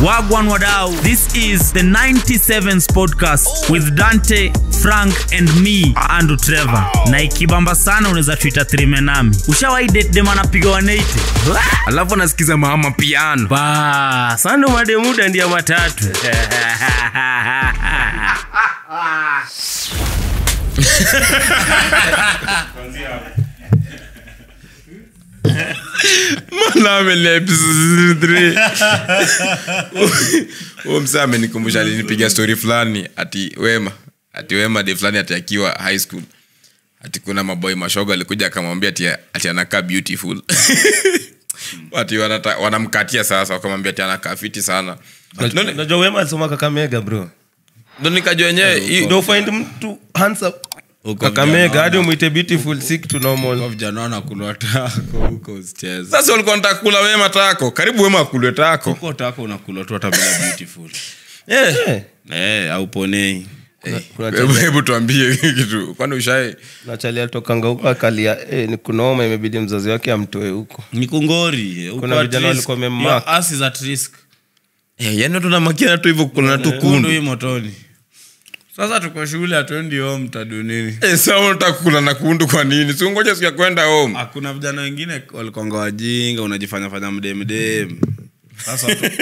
Wagwan wadau, this is the 97s podcast with Dante, Frank and me, Andrew Trevor. Na ikibamba sana unaweza tuita trime nami. Ushawahi date dem anapiga 180? Alafu nasikiza mama piano. Ba, sando mademuda ndia matatu. Malame le episode 3. Msa amenikumbusha alinipigia story fulani ati Wema de fulani ati akiwa high school. Ati kuna maboy mashoga alikuja akamwambia ati anakaa beautiful. Ati wanamkatia sasa wakamwambia ati anakaa fiti sana. Unajua Wema alisoma Kakamega bro. Ndio nikajua yenyewe don't find mtu handsome Kakamega hadi umuite beautiful sick to normal. Kwa vijana wanakula tako huko usicheze. sasa walikuwa wanataka kula Wema tako. Karibu Wema akule tako. Huko tako unakula tu hata bila beautiful. Au ponei. Hebu tuambie kitu. Kwani ushae? Nachalia tokanga huko akalia ni kunaoma imebidi mzazi wake amtoe huko. Ni kungori. Kuna vijana walikuwa wamemmark. Your ass is at risk. Yaani tunamakia tu hivyo kuna tu kundu hii motoni. Sasa tuko shule atuendi home tadu nini? Sasa unataka kula na kundu kwa nini? Si ungoje siku ya kwenda home. Hakuna vijana wengine walikuwa wajinga unajifanya mdem. Sasa tu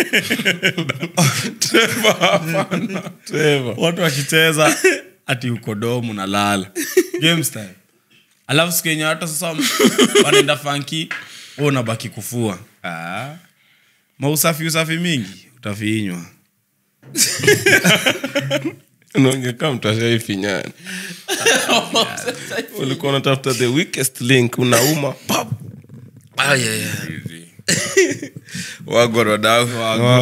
Trevor. Watu wakicheza ati uko domu na lala. Game style. Alafu siku yenye hata sasa wanaenda funky, wewe unabaki kufua. Usafi mingi utafinywa. Unaongea mtasha finyani. Ulikuwa unatafuta the weakest link unauma pop. Wagwan wadau.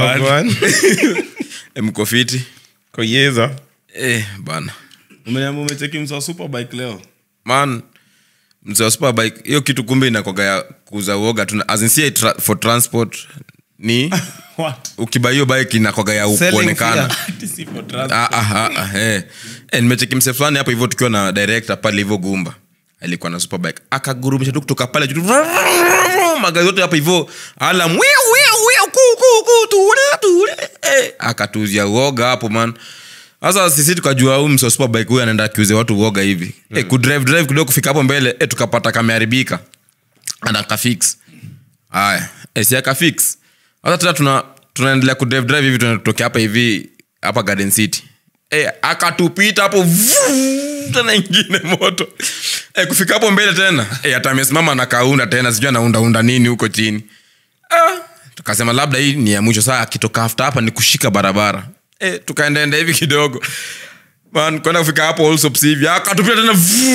Mko fiti? Koyeza. Bana. Umecheki msa Superbike leo? Man, msa Superbike hiyo kitu kumbe inakoga ya kuuza uoga tu as in see for transport ni What? Ukiba hiyo bike inakoga ya kuonekana. Si for transport. Nimecheki mse fulani hapo hivyo tukiwa na director pale hivyo Gumba. Alikuwa na Superbike. Akagurumisha tu kutoka pale juu. Magari yote hapo hivyo alam akatuzia uoga hapo man. Sasa sisi tukajua huyu mse Superbike huyu anaenda kiuze watu uoga hivi. Ku drive kidogo kufika hapo mbele tukapata kameharibika. Anakafix. Haya, si akafix. Sasa tena tunaendelea ku drive hivi tunatoka hapa hivi hapa Garden City. Akatupita hapo tena ingine moto. Kufika hapo mbele tena atamesimama na kaunda tena sijui anaunda nini huko chini. Tukasema labda hii ni ya mwisho saa akitoka after hapa ni kushika barabara. Tukaenda hivi kidogo. Man kwenda kufika hapo also hivi akatupita tena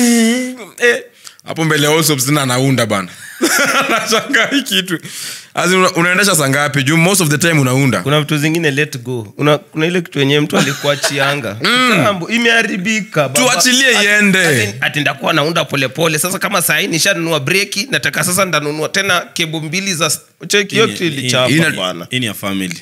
hapo mbele also tena anaunda bana. Anashangaa hii kitu. Unaendesha saa ngapi? Juu most of the time unaunda. Kuna vitu zingine let go. Kuna ile kitu yenyewe mtu alikuwa chianga. Kitambo imeharibika baba. Tuachilie iende. Ati ndakuwa naunda polepole. Sasa kama saa hii nishanunua breki, nataka sasa ndanunua tena kebo mbili za check yote ilichapa bana. Ini ya family.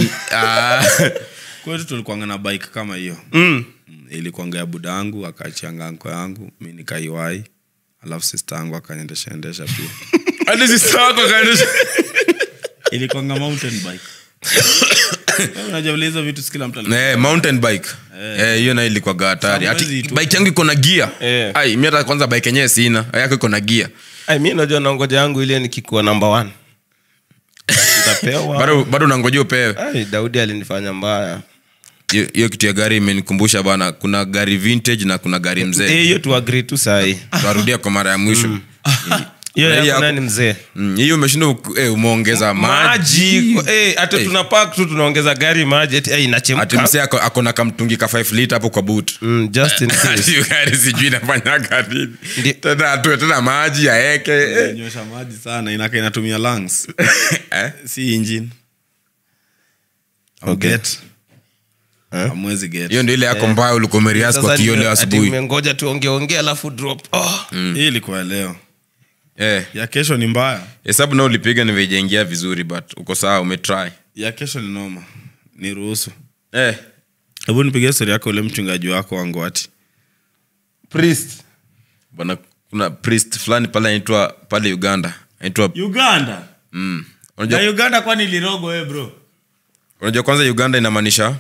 Kwetu tulikuwa na bike kama hiyo. Ilikuwa ya budangu akachianga anko yangu, mimi nikaiwai. Alafu sister yangu akaendesha pia. Hadi sister yako akaendesha. Ilikuwa mountain bike. Unajua vitu sikila mtu alikuwa. Mountain bike. Hiyo na ilikuwa hatari. Ati bike yangu iko na gear. Mimi hata kwanza bike yenyewe sina. Yako iko na gear. Mimi najua naongoja yangu ile nikikuwa number 1. Nitapewa. Bado unangojea upewe. Daudi alinifanya mbaya. Hiyo kitu ya gari imenikumbusha bana, kuna gari vintage na kuna gari mzee. Hiyo tu agree tu sahi. Turudia kwa mara ya mwisho. Hiyo ya nani mzee? Hiyo umeshinda umeongeza maji. Hata tunapark tu tunaongeza gari maji eti inachemka. Ati mzee ako na kamtungi ka 5 liter hapo kwa boot. Just in case. Hiyo gari sijui inafanya gari. Tena maji yaeke. Nyosha maji sana inatumia lungs. Si engine. Okay. Amwezi get. Hiyo ndio ile yako mbaya ulikomerias kwa kioo leo asubuhi. Ati umengoja tuongee alafu drop. Hii ilikuwa leo. Ya kesho ni mbaya. Hesabu na ulipiga nimejengia vizuri but uko sawa umetry. Ya kesho ni noma. Ni ruhusu. Hebu nipige story yako ule mchungaji wako wangu ati. Priest. Bana kuna priest fulani pale anaitwa pale Uganda. Anaitwa Uganda. Unajua Uganda kwani lirogo bro? unajua kwanza Uganda inamaanisha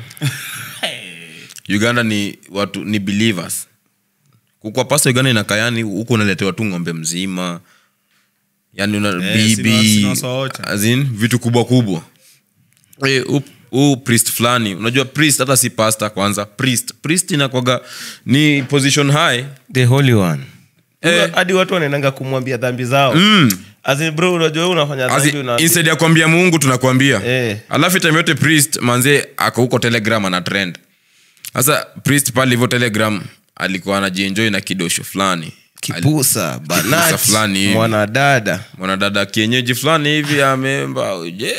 Uganda ni watu ni believers. Kwa pasta Uganda inakayani huko unaletewa tu ng'ombe mzima. Yaani una bibi azin vitu kubwa kubwa. Priest fulani. Unajua priest hata si pastor kwanza. Priest inakuwaga ni position high, the holy one. Hadi watu wanaendanga kumwambia dhambi zao. Azin bro, unajua unafanya dhambi instead ya kuambia Mungu tunakuambia. Alafu time yote priest manze ako huko Telegram ana trend. Sasa priest pale hivyo Telegram alikuwa anajienjoy na kidosho fulani. Kipusa, banati, fulani mwanadada kienyeji fulani hivi amemba uje.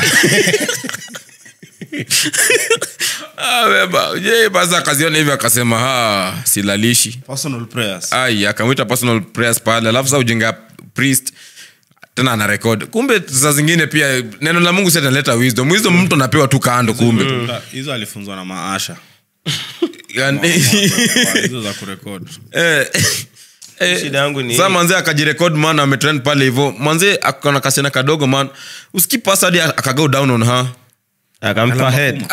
Amemba uje basi akaziona hivi akasema silalishi. Personal prayers. Akamwita personal prayers pale. Alafu sasa ujinga priest tena ana record. Kumbe saa zingine pia neno la Mungu sasa linaleta wisdom. Wisdom mtu anapewa tu kando kumbe. Hizo alifunzwa na Maasha. Yani hizo za kurekodi. Shida yangu ni sasa manze akajirecord man ametrend pale hivyo. Manze akona kasena kadogo man. Usikipasa hadi akago down on her. Akampa head.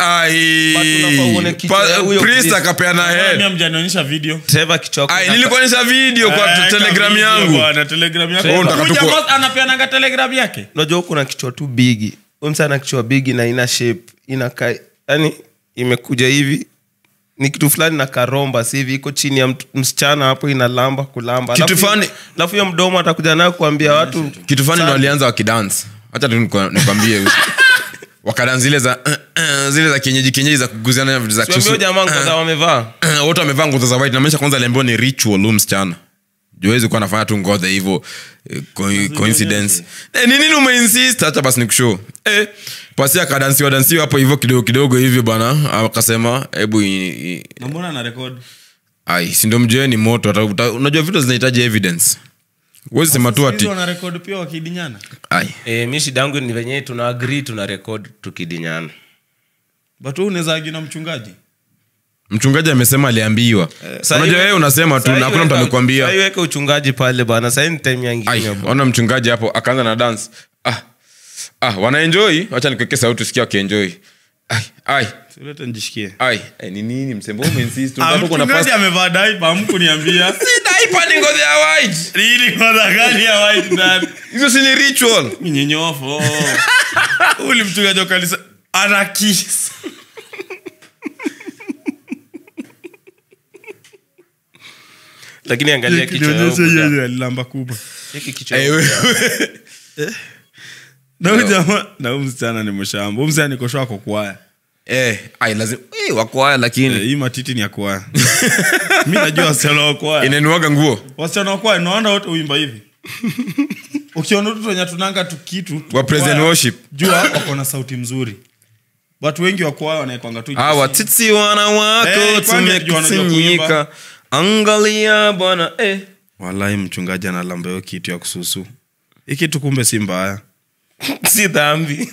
Priest akapeana head. Mimi mjanionyesha video. Trevor kichoko. Nilikuonyesha video kwa Telegram yangu. Bwana Telegram yako. Anapeana Telegram yake. Unajua kuna kichwa tu bigi. Msana kichwa bigi na ina shape. Inakaa yani imekuja hivi. Ni kitu fulani na karomba si hivi iko chini ya msichana hapo inalamba kulamba. Kitu fulani alafu hiyo mdomo atakuja nayo kuambia watu kitu fulani ndo alianza wakidance. Acha nikwambie wakadance zile za kienyeji za kuguziana vitu za Kristo. Sio jamaa ngoza wamevaa. Wote wamevaa ngoza za white na maana kwanza aliambiwa ni ritual msichana. Juwezi kuwa anafanya tu ngoza hivyo coincidence. Nini umeinsist acha basi nikushow. Pasi akadansiwa hapo hivyo kidogo hivi bana akasema hebu na mbona ana record si ndio mjue ni moto unajua vitu zinahitaji evidence. Wewe sema tu ati ana record pia wakidinyana. Mimi shida yangu ni venyewe tuna agree tuna record tukidinyana. But wewe unaweza agina mchungaji amesema aliambiwa. Unajua wewe unasema tu na hakuna mtu amekwambia. Sasa iweke uchungaji pale bana. Sasa ni time nyingine. Ona mchungaji hapo akaanza na dance. Wana enjoy. Acha nikuweke sauti usikie wakienjoy. Tulete njishikie. Ni nini msembo umeinsist unataka kuna pasta. Mchungaji amevaa diaper hamkuniambia. Si diaper ni ngozi ya white. Nini ngozi gani ya white ndani? Hizo si ni ritual. Mnyenyofo. Uli mchungaji wa kanisa ana kiss. Lakini angalia kichwa yako. Yeye alilamba kubwa. Hiki kichwa. Na msichana ni mshamba. Msichana niko shwa kwa kwaya. Lazima wakwaya lakini hii matiti ni ya kwaya. Mimi najua wasichana wa kwaya. Inanuaga nguo. Wasichana wa kwaya naona wote uimba hivi. Ukiona tu wenye tunanga tu kitu wa present worship. Jua wako na sauti mzuri. Watu wengi wa kwaya wanaekwanga tu. Watiti wana wako tumekusanyika. Angalia bwana Wallahi mchungaji analamba hiyo kitu ya kususu. Hiki tu kumbe si mbaya. Si dhambi.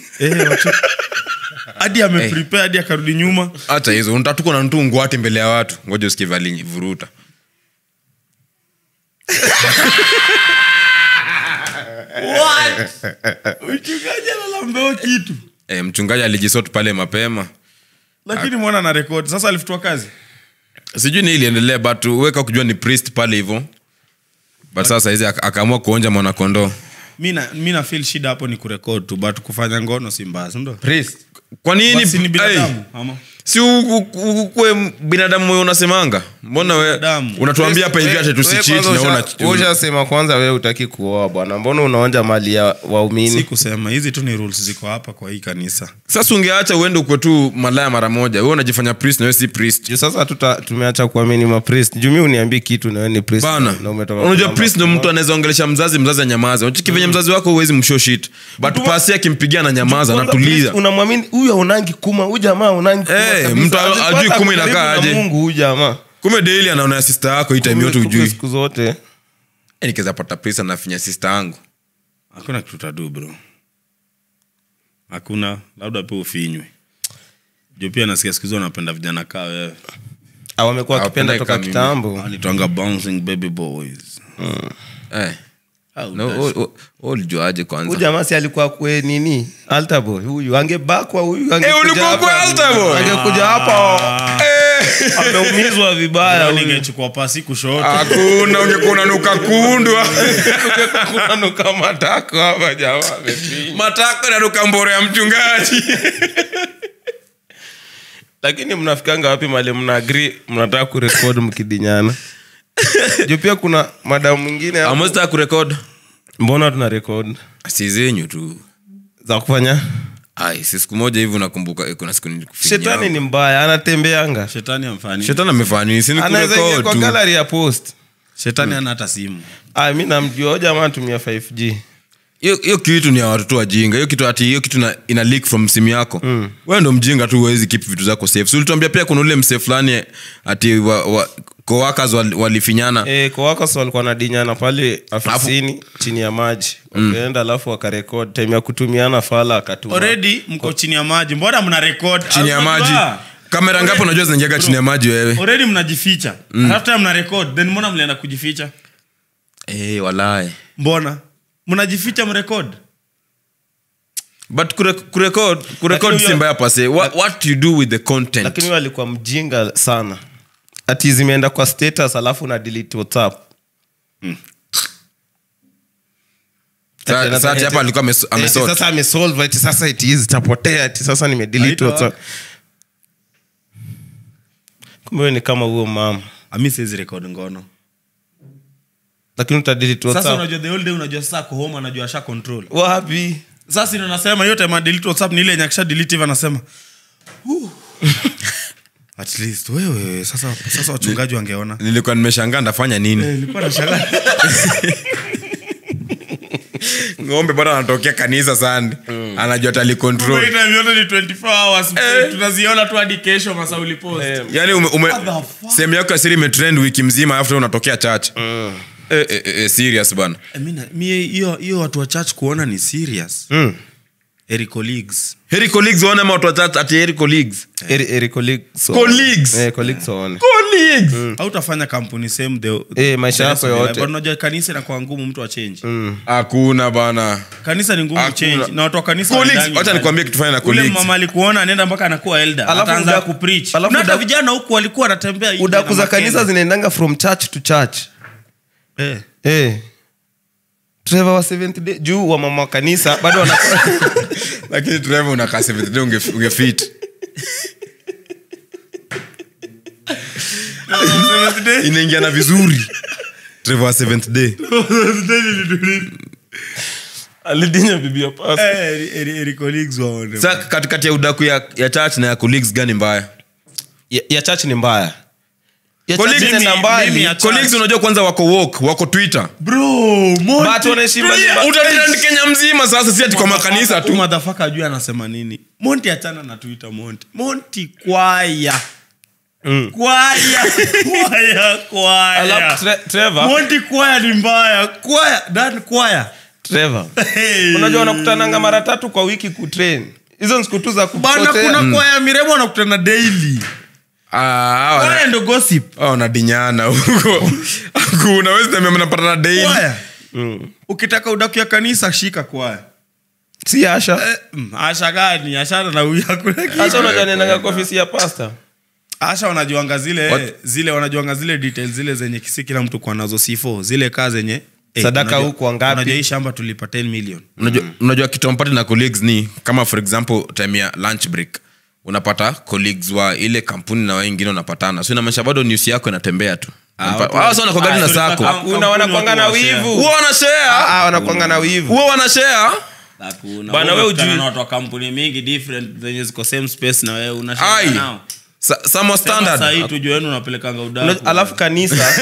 Hadi ameprepare hadi akarudi nyuma. Acha hizo unatatuko na mtu ngwate mbele ya watu. Ngoja usikie valinyi vuruta. What? Mchungaji analamba hiyo kitu. Mchungaji alijisort pale mapema. Lakini mwana na record. Sasa alifutwa kazi. Sijui ni iliendelea but weka kujua ni priest pale hivyo. But sasa hizi akaamua kuonja mwana kondoo. Mimi na feel shida hapo ni kurecord tu but kufanya ngono si mbaya, ndio? Priest. Kwa nini ni binadamu ama? Si ukwe binadamu wewe unasemanga? Mbona wewe unatuambia hapa hivi ati tusicheat na unasema kwanza wewe hutaki kuoa bwana. Mbona unaonja mali ya waumini? Si kusema hizi tu ni rules ziko hapa kwa hii kanisa. Sasa ungeacha uende ukwe tu malaya mara moja. Wewe unajifanya priest na wewe si priest. Sasa tumeacha kuamini ma priest. Jumi uniambie kitu na wewe ni priest na umetoka. Unajua priest ndio mtu anaweza ongelesha mzazi anyamaze. Unachiki venye mzazi wako huwezi mshow shit. But pasi akimpigia na nyamaza na tulia. Unamwamini huyu unangi kuma, huyu jamaa unangi kuma. Mtu ajui kuma inakaa aje. Mungu huyu jamaa. Kume daily anaona sister yako hii time yote ujui. Siku zote. Nikiweza pata pesa na finya sister yangu. Hakuna kitu utadu bro. Hakuna, labda pia ufinywe. Jo pia nasikia siku zote napenda vijana kaa wewe. Wamekuwa wakipenda toka kitambo. Anitanga bouncing baby boys. ulijuaje kwanza huyu jamaa si alikuwa kwe nini altar boy huyu angebakwa huyu ulikuwa kwa altar boy angekuja hapa ameumizwa vibaya huyu ningechukua pasi kushoto hakuna ungekuwa unanuka kundwa unanuka matako hapa jamaa matako yananuka mboro ya mchungaji lakini mnafikanga wapi mali mna agree mnataka kurecord mkidinyana juu pia kuna madamu mwingine amweza kurekod mbona tuna record si zenyu tu za kufanya si siku moja hivi unakumbuka kuna siku nilikufinya shetani ni mbaya anatembeanga shetani amfani shetani amefanya si ni anaweza ingia kurekod kwa tu gallery ya post shetani ana hata simu mimi namjua jamaa anatumia 5G hiyo kitu ni ya watoto wajinga hiyo kitu ina leak from simu yako wewe ndo mjinga tu huwezi keep vitu zako safe so ulituambia pia kuna ule mse fulani ati coworkers walifinyana coworkers walikuwa nadinyana pale afisini chini ya maji wakaenda alafu wakarecord time ya kutumiana fala akatuma already mko chini ya maji mbona mna record chini ya maji kamera ngapi unajua zinaingia chini ya maji wewe already mnajificha after mna record then mbona mlienda kujificha walai mbona mnajificha mrecord but kurecord si mbaya pase what you do with the content lakini wewe alikuwa mjinga sana ati zimeenda kwa status alafu na delete WhatsApp sasa hapa alikuwa amesort sasa amesolve ati sasa it is tapotea ati sasa nimedelete WhatsApp kumbe ni kama huo mama ami siwezi record ngono lakini utadelete WhatsApp sasa unajua the whole day unajua sasa kwa home anajua asha control wapi sasa ndio nasema yote ma delete WhatsApp ni ile nyakisha delete hivi anasema at least wewe sasa wachungaji wangeona nilikuwa nimeshangaa ndafanya nini nilikuwa nashangaa ngombe bado anatokea kanisa sana anajua tali control wait time yote ni 24 hours tunaziona tu hadi kesho masa ulipost yani sehemu yako ya siri imetrend wiki mzima after unatokea church serious bana mimi hiyo watu wa church kuona ni serious Harry colleagues waone watu wa church ati Harry colleagues waone au utafanya kampuni same maisha yako yote unajua kanisa inakuwa ngumu mtu a change hakuna bana kanisa ni ngumu change na watu wa kanisa colleagues acha nikwambie kitu fanya na colleagues mama alikuona anaenda mpaka anakuwa elder ataanza kupreach na hata vijana huko walikuwa wanatembea hivi udaku za kanisa zinaendanga from church to church Trevor wa 7th day juu wa mama kanisa bado wana lakini Trevor unakaa 7th day ungefit inaingia na vizuri Trevor wa 7th day alidinya bibi ya pasta Harry colleagues waone sasa katikati ya udaku ya church na ya colleagues gani mbaya ya church ni mbaya colleagues unajua kwanza wako Twitter bro watu wanaheshima utatrend Kenya mzima sasa si ati kwa makanisa tu motherfucker ajui anasema nini Monty achana na Twitter Monty kwaya alafu Trevor Monty kwaya ni mbaya kwaya Trevor unajua wanakutananga mara 3 kwa wiki kutrain hizo siku tu za kupotea bana kuna kwaya miremo wanakutana daily kwaya ndo gossip unadinyana huko hakuna wewe sema mnapatana daily ukitaka udaku ya kanisa shika kwaya si Asha Asha gani Asha na huyu hakuna kitu Asha unajua nenda kwa ofisi ya pastor Asha wanajuanga zile wanajuanga zile details zile zenye kila mtu kwa nazo C4 zile kazi zenye sadaka huko wangapi unajua hii shamba tulipa 10 million unajua kitu mpate na colleagues ni kama for example time ya lunch break unapata colleagues wa ile kampuni na wengine unapatana so inamaanisha bado news yako inatembea tu sasa unakuwa na sako hakuna wanakuanga na wivu huwa wanashare wanakuanga na wivu huwa wanashare hakuna bana wewe ujui na watu wa kampuni mingi different zenye ziko same space na wewe unashare nao Samo standard sasa hii tujue wenu unapelekanga udaku alafu kanisa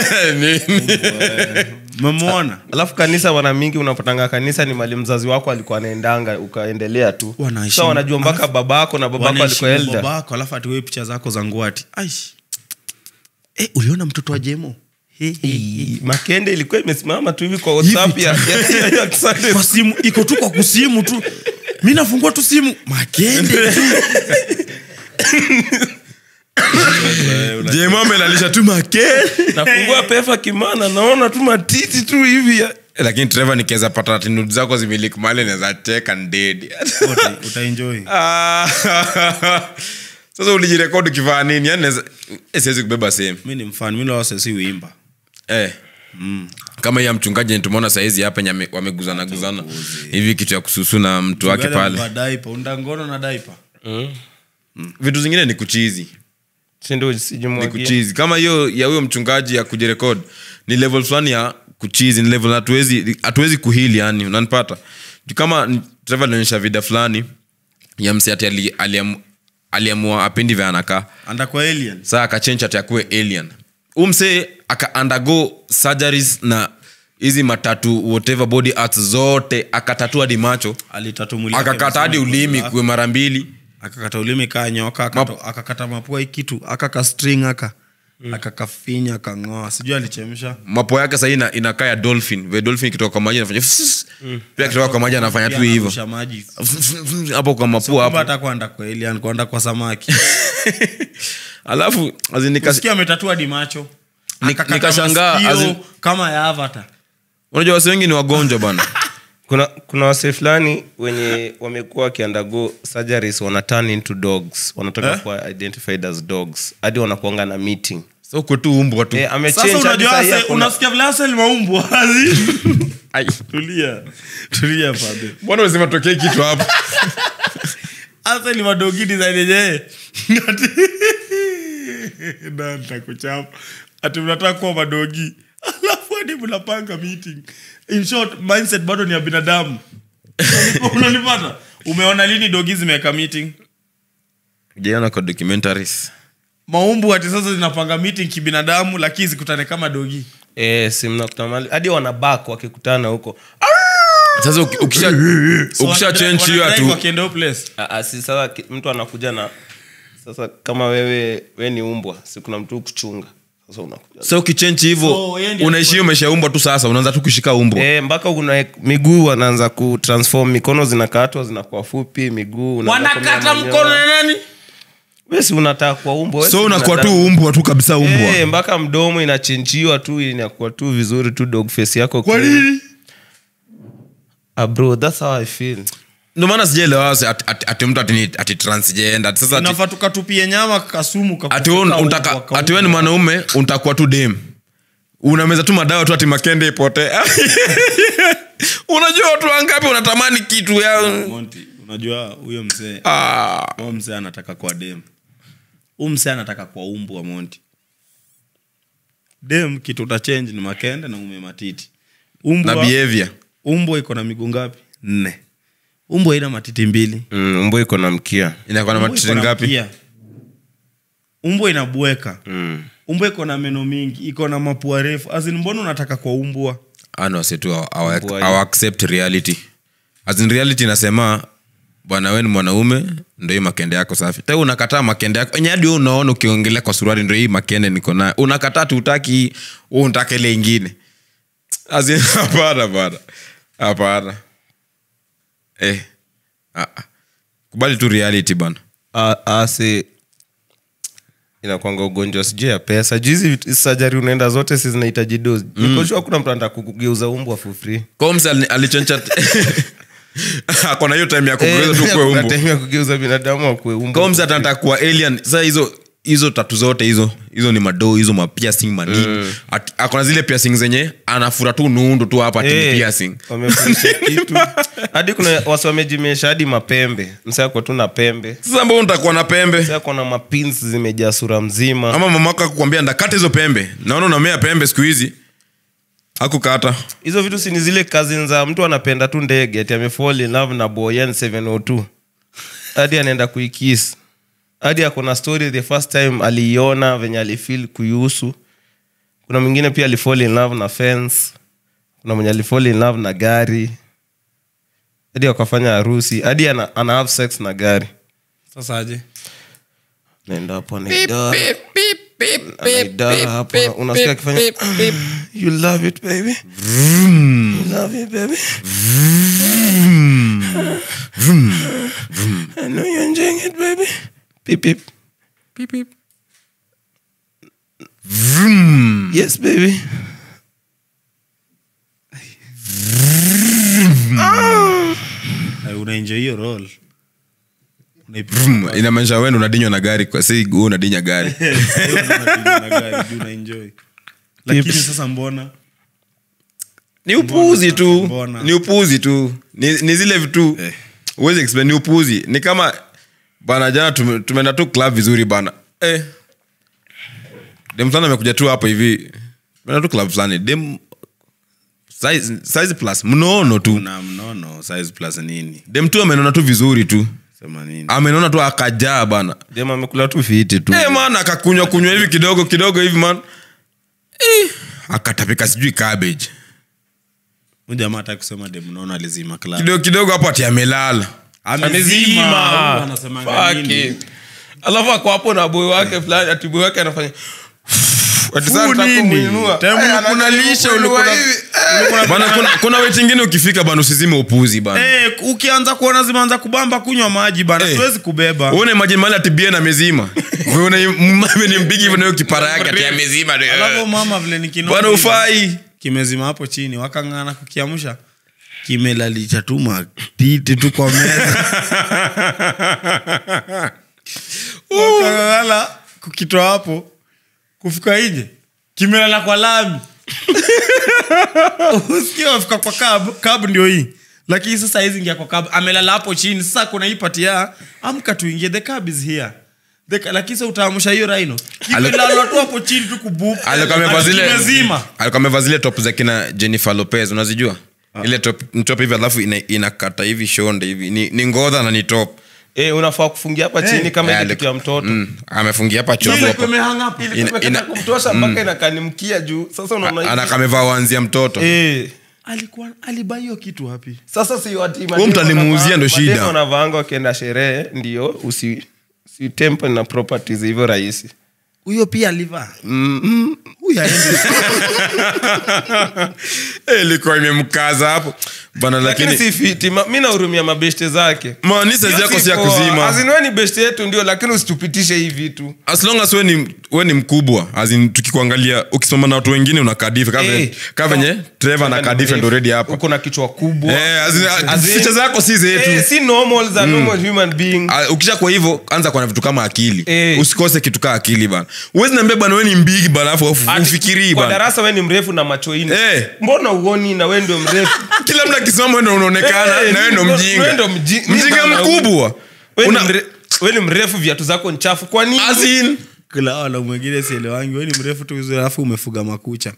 mmemwona alafu kanisa wana mingi unapatanga kanisa ni mali mzazi wako alikuwa anaendanga ukaendelea tu sasa wanajua mpaka babako na babako alikuwa elder babako alafu ati wewe picha zako za nguati aish uliona mtoto wa Jemo Makende ilikuwa imesimama tu hivi kwa WhatsApp ya kwa simu iko tu kwa kusimu tu mimi nafungua tu simu Makende tu Jemo amelalisha tu Makende nafungua pefa kimana naona tu matiti tu hivi lakini Trevor nikiweza pata ati nudes zako zimelik mali naweza take and dead. Utaenjoy. Sasa ulijirekodi kivaa nini? Yaani siwezi kubeba same. Mimi ni mfan, mimi leo sasa uimba. Kama ya mchungaji tumeona saizi hapa wameguzana hivi kitu ya kususu na mtu wake pale. Diaper, undangono na diaper. Vitu zingine ni kuchizi. Sindo sijumwagia. Ni kuchizi. Kama hiyo ya huyo mchungaji ya kujirekodi ni level fulani ya kuchizi, ni level hatuwezi kuhili yani, unanipata? Kama Trevor alionyesha video fulani ya mse ati aliamua apendi vya anakaa. Anda kwa alien. Sasa akachange ati akuwe alien. Umse aka undergo surgeries na hizi matatu whatever body arts zote, akatatua hadi macho, Alitatumilia. akakata hadi ulimi kwa mara 2, akakata ulimi kaa nyoka, akakata mapua hii kitu, akaka string akakafinya, akangoa. Sijui alichemsha. mapo yake sasa inakaa ya dolphin. Ve dolphin kitoka kwa maji anafanya pia kitoka kwa maji anafanya tu hivyo. Hapo kwa mapua hapo. Hata kwenda kwa alien, kwenda kwa samaki. Alafu Sikia ametatua hadi macho. Nikashangaa kama ya Avatar. Unajua wase wengi ni wagonjwa bana. Kuna wase fulani wenye wamekuwa wakiandago surgeries wana turn into dogs. Wanataka kuwa identified as dogs. Hadi wanakuanga na meeting. So kwa tu umbwa tu. Sasa unajua unasikia vile hasa maumbwa. Ai, tulia pade. Mbona unasema tokee kitu hapo? Asa ni madogi design yenyewe. Ndio kuchapa. Ati mnataka kuwa madogi. Alafu hadi mnapanga meeting. In short, mindset bado ni ya binadamu. Unanipata? Umeona lini dogi zimeweka meeting? Jana kwa documentaries. Maumbu ati sasa zinapanga meeting kibinadamu lakini zikutane kama dogi. Si mnakutana mali. Hadi wanabak wakikutana huko. Sasa ukisha change hiyo tu. Si sasa mtu anakuja na sasa kama wewe ni umbwa, si kuna mtu kuchunga. Sasa unakuja. Sasa ukichange hivyo unaishi umeshaumbwa tu, sasa unaanza tu kushika umbwa. Mpaka kuna miguu wanaanza kutransform, mikono zinakatwa zinakuwa fupi, miguu wanakata mkono na nani? Wewe si unataka kwa umbwa. So unakuwa tu umbwa tu kabisa umbwa. Mpaka mdomo inachenjiwa tu, inakuwa tu vizuri tu dog face yako. Kwa nini? Bro, that's how I feel. Ndio maana sijaelewa ati mtu ati transgender. Sasa inafaa tukatupie nyama kasumu ati wewe ni mwanaume unatakuwa tu dem. Unameza tu madawa tu ati makende ipote. Unajua watu wangapi unatamani kitu ya Monty, unajua huyo mzee. Huyo mzee anataka kwa dem. Huyo mzee anataka kwa umbu wa Monty. Dem kitu uta change ni makende na umematiti. Na behavior. Umbo iko na miguu ngapi? 4. Umbo ina matiti 2. Umbo iko na mkia. Inakuwa na matiti ngapi? Umbo inabweka. Umbo iko na meno mingi, iko na mapua refu. Azin mbona unataka kwa umbwa? Ano setu our accept reality. As in reality nasema bwana wewe ni mwanaume ndio hii makende yako safi. Tena unakataa makende yako. Hadi wewe unaona ukiongelea kwa suruali ndio hii makende niko nayo. Unakataa tu utaki wewe unataka ile nyingine. As in hapana. Kubali tu reality bana. Inakuanga ugonjwa sijui ya pesa. Jizi surgery unaenda zote si zinahitaji dozi. Nikoshua kuna mtu anataka kukugeuza umbwa for free. Komsa alichoncha. Akona hiyo time ya kugeuza tu kwa umbwa. Time ya kugeuza binadamu akue umbwa. Komsa anataka kuwa alien. Sasa hizo tatu zote hizo ni madoo, hizo mapiercing manini. Akona zile piercing zenye anafura tu nundu tu hapa ati piercing. Wamefundisha kitu. Hadi kuna wasi wamejimesha hadi mapembe. Msaya kwa tu na pembe. Sasa mbona utakuwa na pembe? Msaya kwa na mapins zimejaa sura mzima. Ama mamako akukwambia ndakata hizo pembe. Naona unamea pembe siku hizi. Hakukata. Hizo vitu si ni zile cousins za mtu anapenda tu ndege ati amefall in love na Boyan 702. Hadi anaenda kuikiss. Hadi akona story the first time aliiona venye alifeel kuihusu. Kuna mwingine pia alifall in love na fence. Kuna mwenye alifall in love na gari. Hadi wakafanya harusi. Hadi ana have sex na gari. Sasa aje? Naenda hapo anaida. Anaida hapo. Unasikia akifanya you love it baby. You love it baby. I know you're enjoying it baby. Beep beep. Beep beep. Yes baby. Unaenjoy hiyo roll. Inamaanisha wewe unadinywa na gari kwa si wewe unadinya gari. Unaenjoy. Lakini sasa mbona Ni upuzi tu. Ni zile vitu. Uweze explain ni upuzi. Ni kama bana jana tumeenda tu club vizuri bana. Dem sana amekuja tu hapa hivi. Tumeenda tu club fulani. Dem size plus mnono tu. na mnono size plus nini? Dem tu amenona tu vizuri tu. Sema nini? Amenona tu akajaa bana. Dem amekula tu fiti tu. Man akakunywa hivi kidogo hivi man. Akatapika sijui cabbage. Jamaa hata kusema dem mnono alizima club. Kidogo hapo ati amelala. Amezima. Anasema nini? Alafu ako hapo na boy wake fulani, ati boy wake anafanya kuna weti ingine ukifika bana usizime upuzi bana. Ukianza kuona zimeanza kubamba kunywa maji bana, siwezi kubeba. Uone maji mali atibia na mezima. Wewe ni mbigi hivyo nayo kipara yake ati amezima. Alafu mama vile nikinoa. Bana ufai. Kimezima hapo chini, wakangana kukiamsha. Kimelalisha tu matiti tu kwa meza. Wakangana kukitoa hapo. Kufika nje kimelala kwa lami. Usikia wafika kwa cab ndio hii. Lakini sasa hizi ingia kwa cab amelala hapo chini. Sasa kuna hii pati ya amka tuingie, the cab is here. Lakini sasa utaamsha hiyo Rhino. Kimelala tu hapo chini tu kubuka. Alikameva zile top za kina Jennifer Lopez unazijua? Ile top hivi alafu inakata hivi shonde hivi. Ni ngodha na ni top. Unafaa kufungia hapa chini kama ile kitu ya mtoto. Amefungia hapa chobo hapo. Ile kumtosha mpaka inakanimkia juu. Sasa unaona hivi. Anakameva wanzia mtoto. Alikuwa alibai hiyo kitu wapi? Sasa si wati wewe mtu alimuuzia ndo shida. Ndio unavaanga wakienda sherehe ndio si temper na properties hivyo rahisi. Huyo pia alivaa. Huyo aende. Ilikuwa imemkaza hapo. Bana lakini si fiti. Mimi nahurumia mabeshte zake. Manisa zako si ya kuzima. Azinwe ni beshte yetu ndio, lakini usitupitishe hivi vitu. As long as wewe ni mkubwa, azin tukikuangalia ukisoma na watu wengine unakadifa kama venye Trevor na different already hapa. Uko na kichwa kubwa. Features zako si zetu. Si normal za normal human being. Ukisha kwa hivyo anza kwa na vitu kama akili. Usikose kitu kama akili bana. Uwezi niambia bana wewe ni mbigi bana afu ufikiri bana. Kwa darasa wewe ni mrefu na macho ine. Mbona uoni na wewe ndio mrefu? Kila mtu akisimama wewe ndio unaonekana na wewe ndio mjinga. Wewe ndio mjinga mkubwa. Wewe ni mrefu, viatu zako ni chafu. Kwa nini? Azin kila wala mwingine siele wangi wewe ni mrefu tu vizuri alafu umefuga makucha.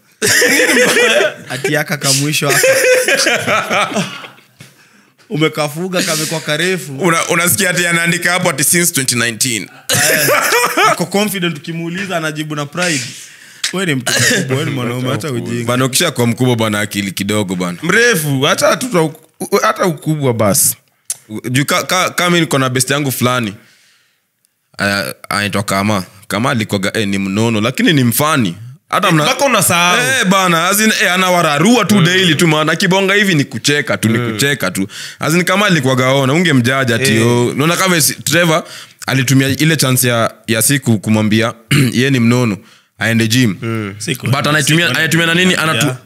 Ati yaka kamwisho hapa. Umekafuga kamekuwa karefu. Unasikia ati anaandika hapo ati since 2019. Ako confident ukimuuliza anajibu na pride. Wewe ni mtu mkubwa, wewe ni mwanaume hata ujinga. Bana ukisha kwa mkubwa bana akili kidogo bana. Mrefu hata ukubwa basi. Juu kama niko na best yangu fulani. Anaitwa Kama alikuwa ni mnono lakini ni mfani. Hata mpaka unasahau. Bana azin anawararua tu daily tu maana kibonga hivi ni kucheka tu. Azin kama alikuwa gaona ungemjaja tio. Unaona kama Trevor alitumia ile chance ya siku kumwambia yeye ni mnono aende gym. But anatumia na nini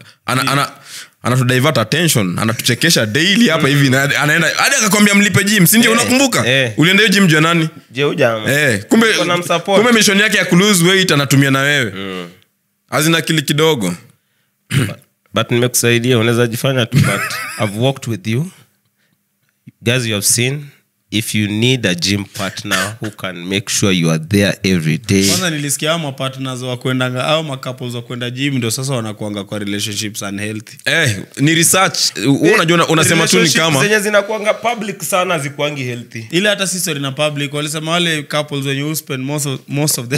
anatu divert attention, anatuchekesha daily hapa hivi na anaenda hadi akakwambia mlipe gym, si ndio? Unakumbuka? Ulienda hiyo gym jana nani? Jamaa. Kumbe mission yake ya lose weight anatumia na wewe. Hazina akili kidogo. But nimekusaidia, unaweza jifanya tu, but I've walked with you. Guys, you have seen, if you need a gym partner who can make sure you are there every day. Kwanza nilisikia hao partners wa kwenda au couples wa kwenda gym ndio sasa wanakuanga kwa relationships unhealthy. Ni research. Unajua unasema tu ni kama zenye zinakuanga public sana zikuangi healthy. Ile hata sisi na public walisema wale couples when you spend most of the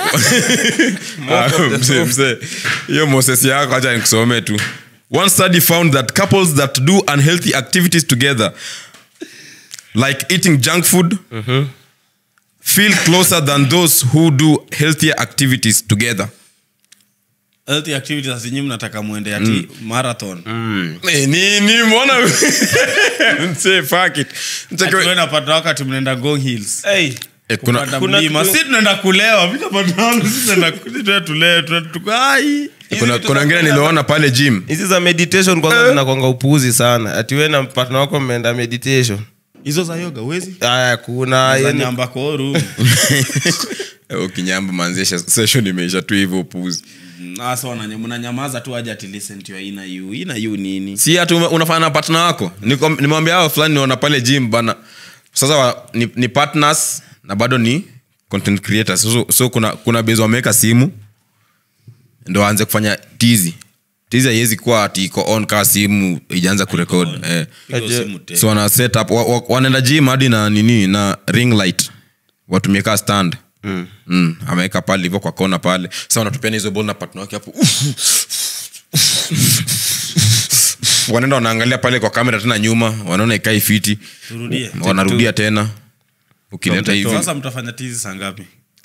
hiyo Moses yako acha nikusomee tu. One study found that couples that do unhealthy activities together, like eating junk food, feel closer than those who do healthier activities together. Healthy activities asinyi mnataka muende ati marathon. Ni mbona say fuck it. Tunaenda pata wakati mnaenda Ngong Hills. Kuna mlima. Sisi tunaenda kulewa, vile patana sisi tunaenda tulewa, tukai. kuna wengine niliona pale gym hizi za meditation kwanza zinakwanga upuuzi sana ati wewe na partner wako mmeenda meditation hizo za yoga uwezi haya kuna za nyamba koru ukinyamba manzesha session imeisha tu hivyo upuzi sasa mnanyamaza tu aje ati listen to ina you nini si hata unafanya na partner wako nimwambia hao fulani niona pale gym bana sasa ni partners na bado ni content creators so kuna base wameweka simu ndo aanze kufanya tizi haiwezi kuwa ati iko on kaa simu ijaanza kurekod so wana set up wanaenda gym hadi na nini na ring light watumie kaa stand ameweka pale hivyo kwa kona pale sasa wanatupia hizo ball na partner wake hapo wanaenda wanaangalia pale kwa kamera tena nyuma wanaona ikai fiti wanarudia tena ukileta hivi sasa mtafanya tizi saa ngapi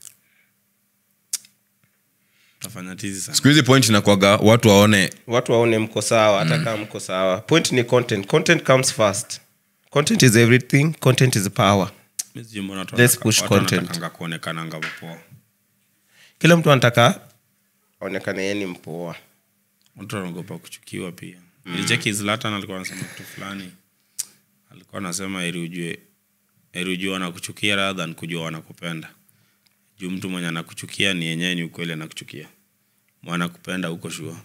siku hizi point inakuwaga watu waone mko sawa hata kama mko sawa point ni content comes first content is everything content is power let's push content kuonekana ngapoa kila mtu anataka aonekane yeye ni mpoa mtu anaogopa kuchukiwa pia nilicheki Zlatan alikuwa anasema kitu fulani alikuwa anasema ili ujue wanakuchukia rather than kujua wanakupenda juu mtu mwenye anakuchukia ni yenyewe ni ukweli anakuchukia mwana kupenda uko sure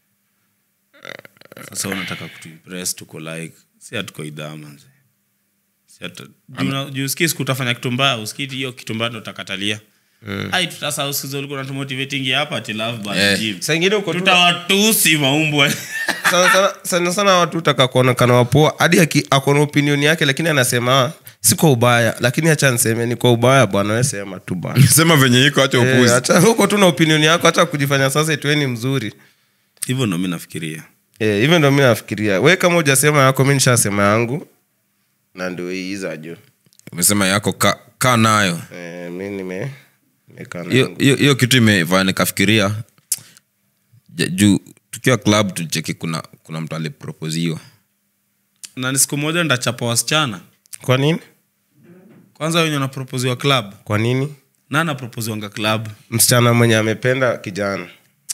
sasa unataka kutuimpress tuko like si hatuko idama si hata juu skis kutafanya kitu mbaya usikiti hiyo kitu mbaya ndo utakatalia ai tutasa usikizo ulikuwa unatumotivating hapa ati love but gym sasa ingine uko tutawatusi maumbwa sana watu utaka kuonekana wapoa hadi akona opinion yake lakini anasema si kwa ubaya lakini acha niseme ni kwa ubaya bwana wewe sema tu bwana sema venye iko acha upuzi acha huko tu na opinion yako acha kujifanya sasa itweni mzuri hivyo ndo mimi nafikiria hivyo ndo mimi nafikiria wewe kama hujasema yako mimi nishasema yangu na ndio hii hizo umesema yako ka nayo mimi nimekaa hiyo kitu imefanya nikafikiria juu tukiwa club tucheki kuna mtu aliproposiwa na ni siku moja ndachapa wasichana kwa nini kwanza wenye wanaproposiwa club kwa nini na anaproposiwanga club msichana mwenye amependa kijana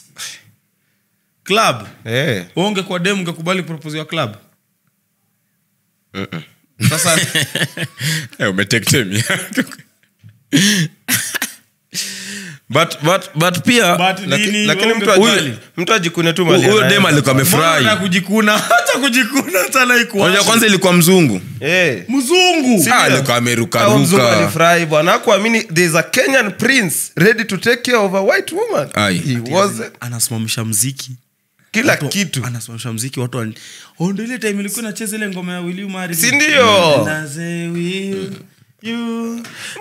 club uonge kwa demu ungekubali proposiwa club sasa umetake time but pia lakini mtu ajikune tu mali huyo dema alikuwa amefurahi hata kujikuna sana iko kwanza ilikuwa mzungu mzungu alikuwa ameruka mzungu alifurahi bwana kuamini there's a Kenyan prince ready to take care of a white woman he was anasimamisha muziki kila kitu anasimamisha muziki watu ndio ile time ilikuwa inacheza ile ngoma ya Will You Marry Me si ndio you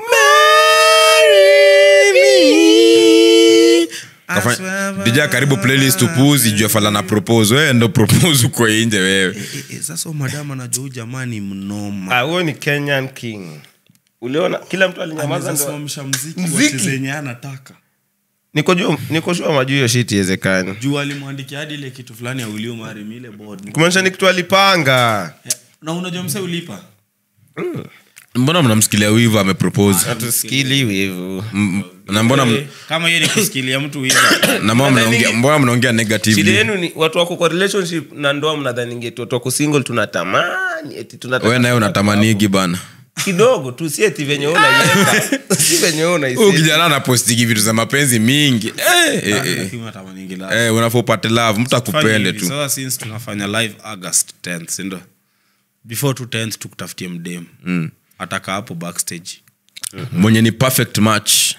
Dija karibu playlist upuzi juu afala na propose wewe ndo propose uko nje wewe sasa madam anajua jamani mnoma huyo ni Kenyan king uliona kila mtu alinyamaza ndo anasimamisha muziki zenye anataka niko sure majuu hiyo shit iwezekani juu alimwandikia hadi ile kitu fulani ya Will You Marry Me ile board kumaanisha ni kitu alipanga na unajua msee ulipa mbona mnamsikilia wivu amepropose hatusikili wivu na mbona kama yeye ni kusikilia mtu wivu na mbona mnaongea negatively shida yenu ni watu wako kwa relationship na ndoa mnadhani eti watu wako single tunatamani eti tunataka wewe naye unatamanigi bana kidogo tu si eti venye unaiweka si venye unaisema ukijana na postigi vitu za mapenzi mingi unafopata love mtu akupende tu so since tunafanya live August 10th ndio before to 10th tukutafutie mdem ataka hapo backstage mwenye ni perfect match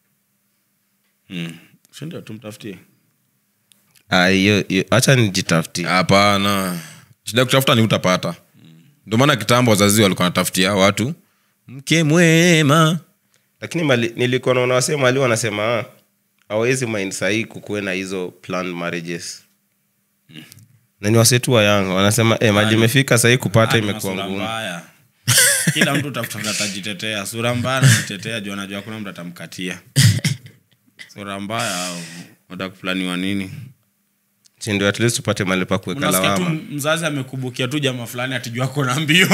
ndio tumtafutie hiyo acha nijitafutie hapana shida kutafuta ni utapata ndio maana kitambo wazazi walikuwa wanatafutia watu mke mwema lakini nilikuwa naona wasema wali wanasema hawezi mind sahi kukuwe na hizo planned marriages na ni wasetu wa Yanga wanasema maji imefika sahi kupata imekuwa ngumu kila mtu utafuta atajitetea sura mbaya anajitetea juu anajua kuna mtu atamkatia sura mbaya au unataka kuplaniwa nini si ndio at least upate mahali pa kuweka lawama mzazi amekubukia tu jamaa fulani atijua kona mbio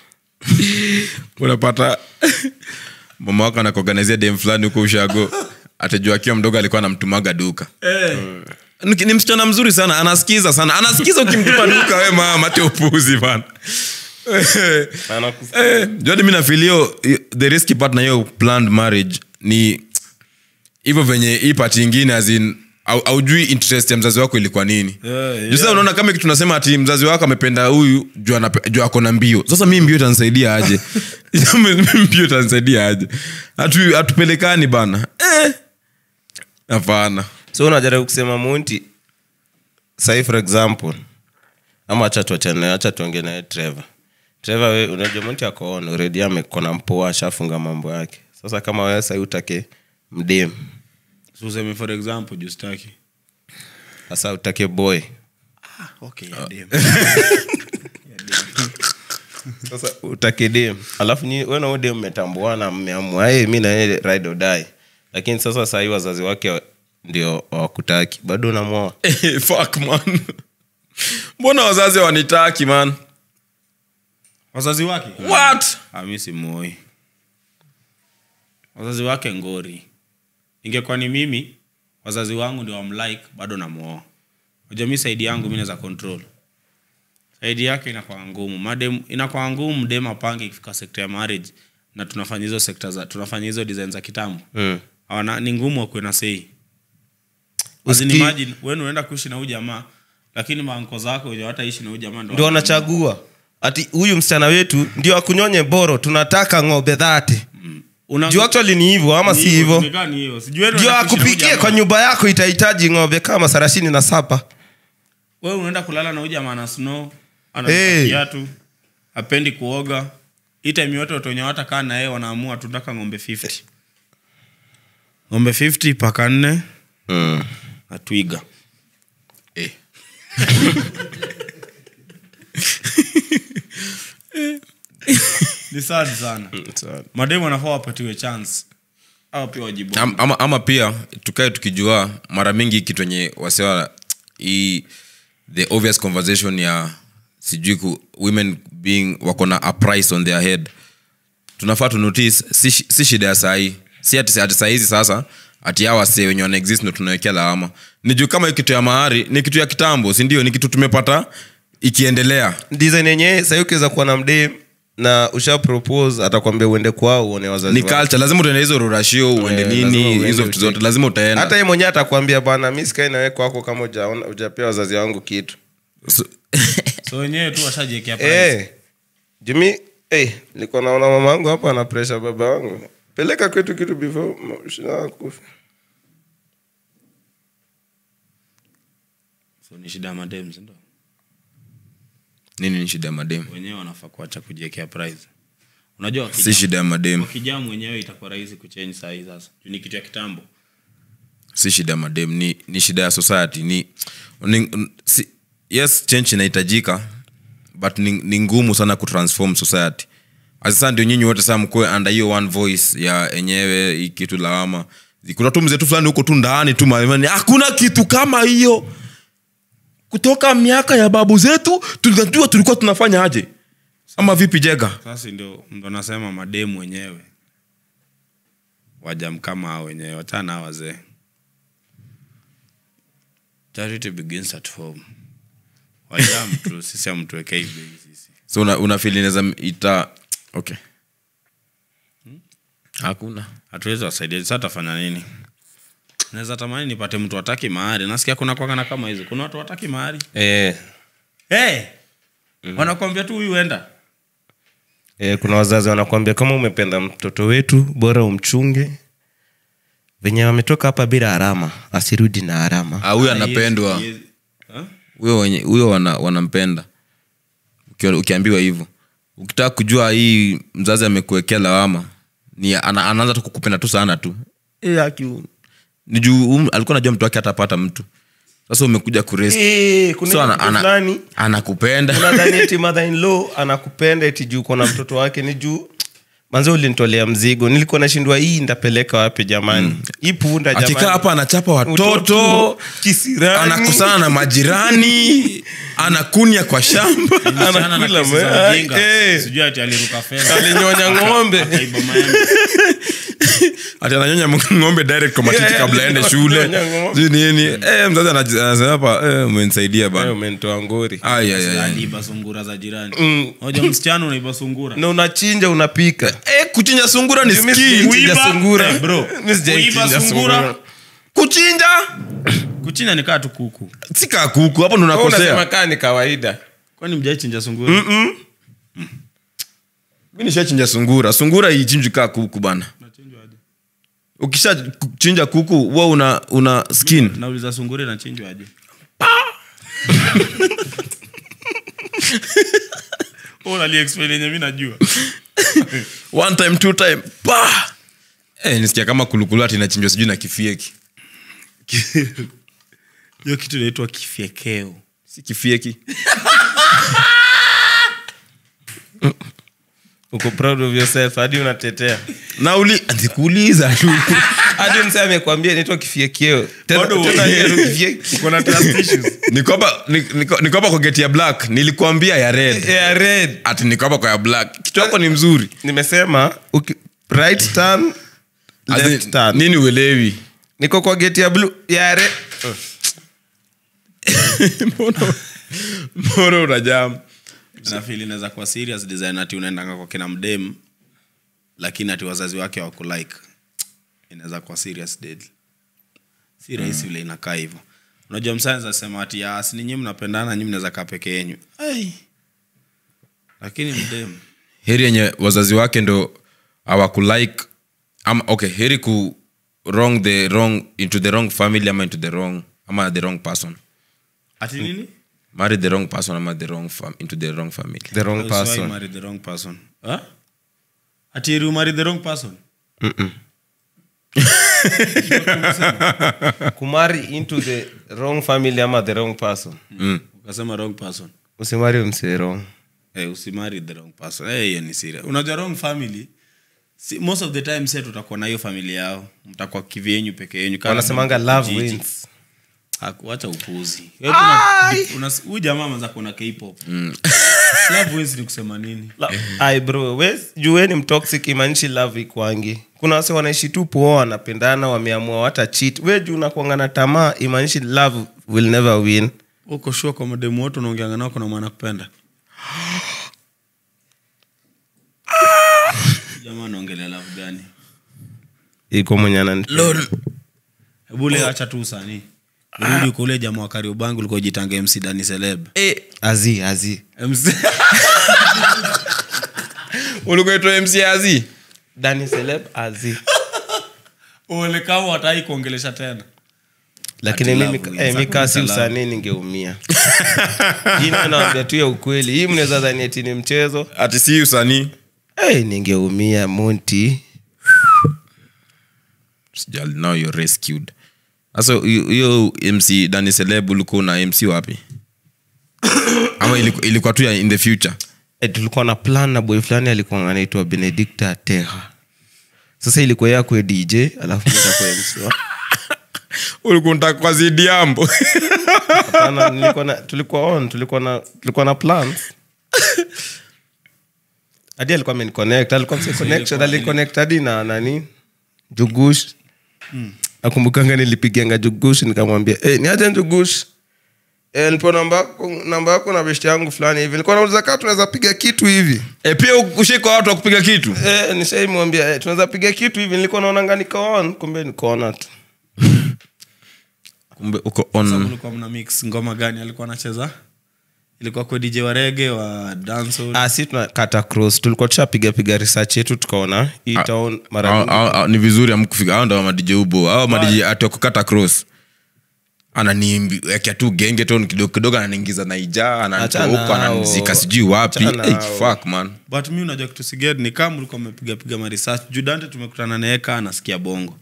unapata mama wako anakuorganizia dem fulani huko ushago atajua akiwa mdogo alikuwa anamtumaga duka ni msichana mzuri sana, anasikiza ukimtupa duka we mama ate upuzi bana. Jadi mimi nafilio the risky part na hiyo planned marriage ni hivyo venye hii part nyingine as in aujui interest ya mzazi wako ilikuwa nini. Sasa unaona kama kitu tunasema ati mzazi wako amependa huyu juu ako na mbio. Sasa mimi mbio itanisaidia aje? Mbio itanisaidia aje? Hatupelekani bana. Hapana. So unajaribu kusema Monty, say for example, ama acha tuongee na Trevor. Trevor wewe unajua Monty ako on already amekona mpoa ashafunga mambo yake. Sasa kama wewe sasa utake mdem. So useme for example justaki. Sasa utake boy. Okay, ya dem. Sasa utake dem. Alafu ni wewe na dem mmetambuana mmeamua mimi na yeye ride or die. Lakini sasa hivi wazazi wake ndio hawakutaki. Bado unamuoa. Fuck man. Mbona wazazi wanitaki man? Wazazi wake? What? Mimi si moi. Wazazi wake ngori. Ingekuwa ni mimi, wazazi wangu ndio wamlike, bado namuoa. Unajua mimi side yangu mimi naweza control. Side yake inakuwa ngumu. Madem inakuwa ngumu mdem apange ikifika sector ya marriage na tunafanya hizo sectors tunafanya hizo designs za kitambo. Hawana ni ngumu kwa na say. Imagine wewe unaenda kuishi na huyu jamaa lakini maanko zako wenye hataishi na huyu jamaa ndio wanachagua. Ati huyu msichana wetu ndio akunyonye boro, tunataka ng'ombe 30. Juu actually ni hivyo ama si hivyo? Ndio akupikie kwa nyumba yako itahitaji ng'ombe kama 37. Wewe unaenda kulala na huyu jamaa na snow, ana kiatu, hapendi kuoga. Hii time yote watu wenye watakaa na yeye wanaamua tunataka ng'ombe 50. Ng'ombe 50 paka 4. Na twiga. Ni sad sana. Mademu wanafaa wapatiwe chance. Au pia wajibu. Ama pia tukae tukijua mara mingi kitu yenye wasewa the obvious conversation ya sijui women being wakona a price on their head. Tunafaa tu notice si shida ya sahi. Si ati saa hizi sasa ati hawa wase wenye wana exist ndio tunawekea lawama. Ni juu kama kitu ya mahari ni kitu ya kitambo, si ndio? Ni kitu tumepata ikiendelea. Design yenyewe sasa ukiweza kuwa na mdem na usha propose atakwambia uende kwao uone wazazi wako. Ni culture, lazima utaenda hizo rurashio uende nini hizo vitu zote lazima utaenda. Hata yeye mwenyewe atakwambia bana mimi sikai na wewe kwako kama hujapea wazazi wangu kitu. So wenyewe tu washajiwekea price. Jimmy nilikuwa naona mama yangu hapa ana pressure baba wangu. Peleka kwetu kitu before shida kufa. So ni shida madem ndio. Nini ni shida madem? Wenyewe wanafaa kuacha kujiwekea price. Unajua si shida ya madem. Ukijaa mwenyewe itakuwa rahisi kuchange size sasa. Ni kitu ya kitambo. Si shida madem, ni shida ya society. Yes, change inahitajika but ni ngumu sana kutransform society. Sasa ndio nyinyi wote sasa mkoe under hiyo one voice ya enyewe kitu lawama. Kuna tu mzetu fulani huko tu ndani tu maana hakuna kitu kama hiyo. Kutoka miaka ya babu zetu tunajua tulikuwa tunafanya aje. Ama vipi Jega? Sasa ndio nasema mademu wenyewe wajam kama hao wenyewe watana wazee. Charity begins at home. Wajam tu sisi amtuwekea hivi sisi. So una feel inaweza okay. Hakuna. Hatuwezi wasaidia sasa tafanya nini? Naweza tamani nipate mtu ataki mahari. Nasikia kuna kwakana kama hizo. Kuna watu wataki mahari. Wanakuambia tu huyu enda. Kuna wazazi wanakuambia kama umependa mtoto wetu bora umchunge. Venye wametoka hapa bila harama, asirudi na harama. Huyo anapendwa. Huyo wanampenda. Ukiambiwa hivyo. Ukitaka kujua hii mzazi amekuwekea lawama, ni anaanza tu kukupenda tu sana tu. Ni juu alikuwa anajua mtu wake atapata mtu. Sasa umekuja kuresi. So anakupenda. Unadhani eti mother in law anakupenda eti juu kuna mtoto wake ni juu. Manze ulinitolea mzigo. Nilikuwa nashindwa hii ndapeleka wapi jamani. Hii punda jamani. Akikaa hapa anachapa watoto, kisirani, anakusana na majirani, anakunya kwa shamba, anakula mjinga. Sijui ati aliruka fence. Alinyonya ng'ombe. Akaiba maembe. ati ananyonya ng'ombe direct kwa matiti kabla aende shule nini mzazi anasema hapa umenisaidia bana umenitoa ngori Aliiba sungura za jirani. Hoja msichana unaiba sungura. na unachinja unapika kuchinja sungura ni skill kuiba sungura bro. Kuiba sungura. Kuchinja ni kaa tu kuku. si kaa kuku hapo ndo unakosea unasema kaa ni kawaida Kwani mjaichinja sungura? mimi nishachinja sungura ichinjwe kaa kuku bana ukisha kuchinja kuku wewe una skin Nauliza sungura inachinjwa aje? Ali-explain yenye mimi najua. one time two time nisikia kama kulukulu ati inachinjwa sijui na kifieki Hiyo kitu inaitwa kifyekeo. si kifieki uko proud of yourself hadi unatetea na antikuuliza tu hadi msema amekwambia inaitwa kifiekeo tena Kuna trust issues. nikopa kwa geti ya black nilikuambia ya red ati nikopa kwa ya black kitu yako ni mzuri nimesema right turn left turn nini uelewi niko kwa gate ya blue ya red mbona unajam Na feel inaweza kuwa serious design ati unaendanga kwa kina mdem lakini ati wazazi wake wako like. Inaweza kuwa serious deadly. Si rahisi vile inakaa hivyo. Unajua msanii sema ati si nyinyi mnapendana nyinyi mnaweza kaa peke yenu. Lakini mdem heri yenye wazazi wake ndo hawakulike heri ku into the wrong family ama into the wrong person ati nini? marry the wrong person ama into the wrong family the wrong So I person married the wrong person. Ati you married the wrong person? kumari into the wrong family ama the wrong person Ukasema wrong person. usimari mse wrong Usimari the wrong person. Hiyo ni serious. Unajua wrong family. Most of the time sasa tutakuwa na hiyo familia yao. Mtakuwa kivyenyu peke yenu. wanasemanga love wins Hakuacha upuzi. Huyu jamaa anaanza kuona K-pop. Love wins ni kusema nini? ai bro jueni mtoxic imanchi love ikwangi kuna wase wanaishi tu poa wanapendana wameamua wata cheat wewe juu unakuanga na tamaa imanchi love will never win Uko sure kwa mademu wote unaongeanga nao kuna maana kupenda? Jamaa anaongelea love gani? iko mwenye ananipenda Hebu le acha tu usanii. Rudi kule jamaa wa Kariobangi ulikuwa jitanga MC Dani Celeb. azi MC ulikuwa itwa MC Azi Dani Celeb azi ole kama watai kuongelesha tena. lakini Ati mimi love wins. mimi kasi usanii ningeumia hii naambia tu ya ukweli hii mnaweza dhani eti ni mchezo ati si usanii ningeumia Monty sijali now you're rescued sasa hiyo MC Dani Celeb ulikuwa na MC wapi ama ilikuwa tu in the future tulikuwa na plan na boy fulani alikuwa anaitwa Benedicta Teha sasa ilikuwa yako ya DJ alafu nitakuwa MC ulikuwa unataka kwa Zidiambo hapana tulikuwa na plans hadi alikuwa ameniconnect alikuwa connection aliconnect hadi na nani Jugush nakumbukanga nilipiganga Jugush nikamwambia ni aje Jugush nipo namba yako na besti yangu fulani hivi nilikuwa nauliza kama tunaweza piga kitu hivi pia ushiko watu wa kupiga kitu nishaimwambia tunaweza piga kitu hivi nilikuwa naona niko on kumbe niko on tu kumbe uko on Ulikuwa mna mix ngoma gani alikuwa anacheza? Ilikuwa kwa DJ wa reggae wa dancehall. si tunakata cross tulikuwa tushapiga research yetu tukaona hii town mara ni vizuri amkufika hao ndo ma DJ ubo au ma DJ atokukata cross ananiimbi yake tu genge tone kidogo ananiingiza na ija anatoa huko ananizika sijui wapi fuck man But mimi unajua kitu siged ni kama ulikuwa umepiga ma research Judante tumekutana naye anasikia bongo.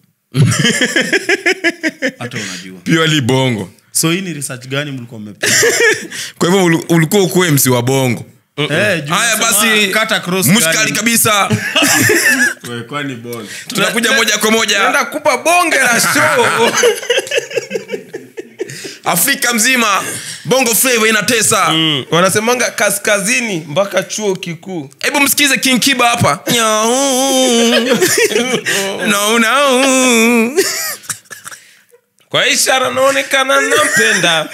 Hata unajua purely bongo so hii ni research gani mlikuwa mmepiga? kwa hivyo ulikuwa ukue MC wa bongo haya basi kata cross mushkali kabisa wewe kwani bongo tunakuja moja kwa moja naenda kupa bonge la show Afrika mzima bongo flavor inatesa wanasemanga kaskazini mpaka chuo kikuu hebu msikize King Kiba hapa no. Kwa ishara naonekana nampenda.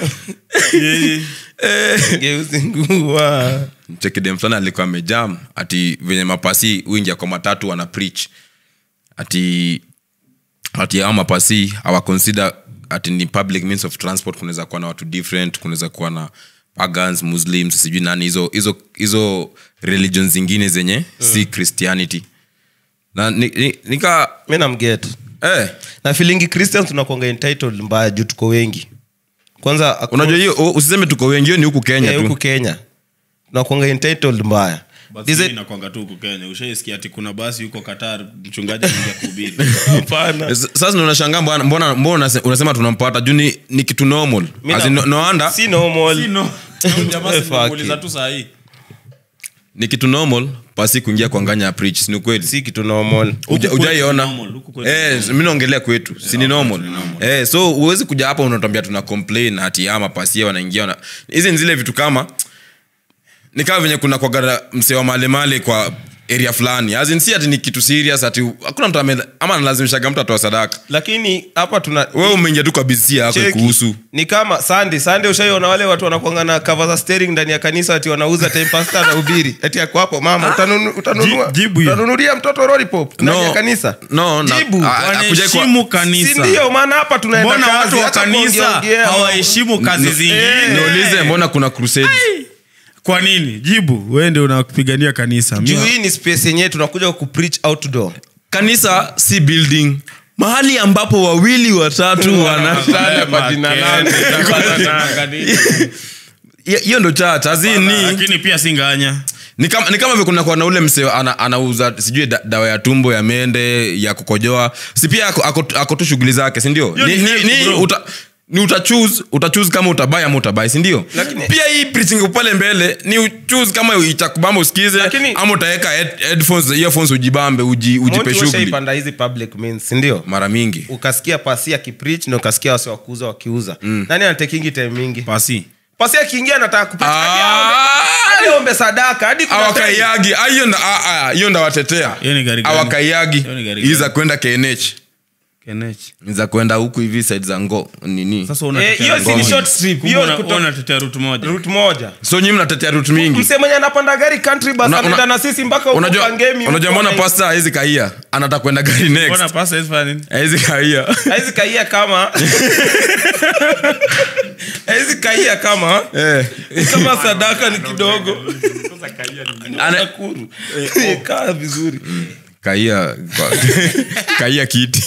Geuzi nguwa. Cheki dem fulani alikuwa amejam ati venye mapasi wingia kwa matatu wana preach ati hao mapasi hawa consider ati ni public means of transport. Kunaweza kuwa na watu different, kunaweza kuwa na pagans, muslims, sijui nani, hizo religions zingine zenye si Christianity. Na nika Mimi namget. Na feeling Christians tunakuanga entitled mbaya juu tuko wengi. Kwanza unajua hiyo usiseme tuko wengi, hiyo ni huku Kenya tu. Huku Kenya tunakuanga entitled mbaya. Basi inakuanga tu huku Kenya. Ushaisikia ati kuna basi yuko Qatar mchungaji anaingia kuhubiri. Hapana. Sasa unashangaa mbona unasema tunampata juu ni kitu normal. As in, no wonder si normal. Jamaa simuuliza tu saa hii. Ni kitu normal pasi kuingia kwa nganya ya preach, si kweli? Si kitu normal. Hujaiona? Mimi naongelea kwetu, si ni normal. So uwezi kuja hapa unatambia tuna complain ati ama pasi wanaingia hizi ni zile vitu kama ni kama venye kuna kwa msee wa male kwa area fulani. As in si ati ni kitu serious ati hakuna mtu ama analazimisha mtu atoa sadaka. Lakini hapa wewe umeingia tu kwa busy yako kuhusu. Ni kama Sunday ushaiona wale watu wanakuanga na cover za steering ndani ya kanisa ati wanauza time pastor na hubiri. Ati yako hapo mama utanunulia mtoto lollipop ndani ya kanisa. Jibu wanaheshimu kanisa. Si ndio maana hapa tunaenda kazi. Mbona watu wa kanisa hawaheshimu kazi zingine? Niulize mbona kuna crusade? Kwa nini? Jibu, wewe ndio unapigania kanisa. Juu hii ni space yenyewe tunakuja ku preach outdoor. Kanisa si building. Mahali ambapo wawili watatu wanasali kwa jina langu. Hiyo ndo church. Lakini pia singanya. Ni kama vile kuna kwa na ule mseo anauza sijui dawa ya tumbo ya mende ya kukojoa. Si pia ako tu shughuli zake, si ndio? Ni utachoose kama utabai ama utabai, si ndio? Pia hii preaching pale mbele ni uchoose kama itakubamba usikize ama utaweka headphones, earphones ujibambe ujipe shughuli. Ushaipanda hizi public means, si ndio? Mara mingi ukasikia pasi akipreach na ukasikia wase wakuuza wakiuza. Nani anatakingi time mingi? Pasi akiingia anataka kupreach hadi ombe sadaka hadi kuna awakaiagi hiyo ndo watetea. Awakaiagi iza kwenda KNH. Niza kwenda huku hivi side za ngo nini. Sasa unatetea hiyo si short strip. Hiyo unatetea route moja. So nyinyi mnatetea route mingi. Msemenya anapanda gari country bus anaenda na sisi mpaka huko Kangemi. Unajua mbona pastor hizi kaia anataka kwenda gari next. Mbona pastor hizi fanya nini? Hizi kaia kama kama sadaka ni kidogo. Sasa kaia ni anakuru. Kaa vizuri. Kaia kiti.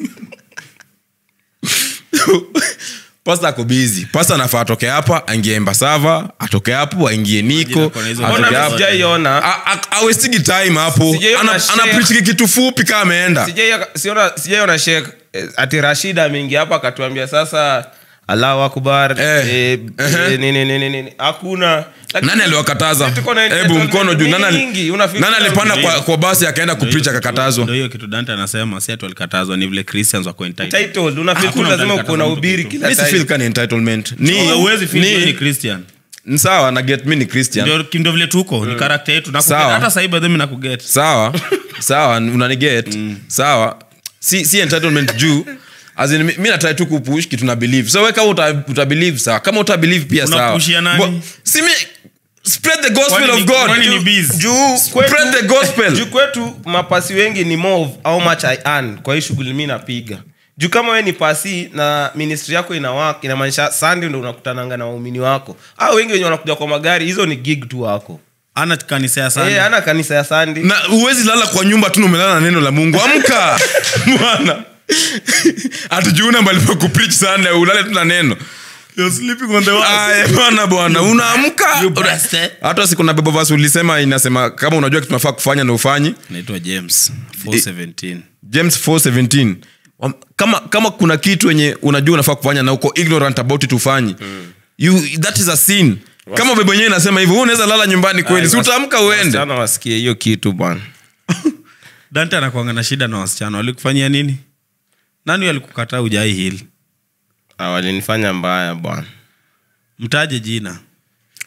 Pasta ako busy. Pasta anafaa atoke hapa aingie Embasava, atoke hapo aingie Niko, atoke hapo. Sijaiona. Awesting time hapo. Anapreach kitu fupi kama ameenda. Sijaiona Sheikh ati Rashida ameingia hapa akatuambia sasa Allahu Akbar nini hakuna. Nani aliwakataza? Hebu mkono juu. Nani alipanda kwa basi akaenda kupreach akakatazwa? Ndio hiyo kitu Dante anasema, si atu alikatazwa, ni vile Christians wako entitled. Unafeel lazima uko na ubiri kila time. Mimi feel kana entitlement. Uwezi feel ni Christian. Ni sawa na get me ni Christian. Ndio vile tuko, ni character yetu na hata sasa hivi mimi nakuget. Sawa unaniget. Sawa. Si entitlement juu. As in mimi nataka tu kupush kitu na believe. So wewe kama uta believe sawa. Kama uta believe pia sawa. Unapushia nani? Si mimi spread the gospel of God. Spread the gospel. Juu kwetu mapasi wengi ni more of how much I earn kwa hii shughuli mimi napiga. Juu kama wewe ni pasi na ministry yako inamaanisha Sunday ndio unakutananga na waumini wako. Hao wengi wenye wanakuja kwa magari, hizo ni gig tu wako. Ana kanisa ya Sunday. Ana kanisa ya Sunday. Na uwezi lala kwa nyumba tu umelala na neno la Mungu. Amka. Bwana. Atujuna mbali pa kupreach Sunday ulale tu na neno. You're sleeping on the wall. Bwana unaamka. Hata siku na bebo verse ulisema inasema kama unajua kitu unafaa kufanya na ufanyi. Inaitwa James 4:17. James 4:17. Kama kuna kitu yenye unajua unafaa kufanya na uko ignorant about it ufanyi. That is a sin. Kama bebo yenyewe inasema hivyo, unaweza lala nyumbani kweli. Si utaamka uende. Sana wasikie hiyo kitu bwana. Dante anakuanga na shida na wasichana. Walikufanyia nini? Nani alikukataa hujai heal? Walinifanya mbaya bwana. Mtaje jina.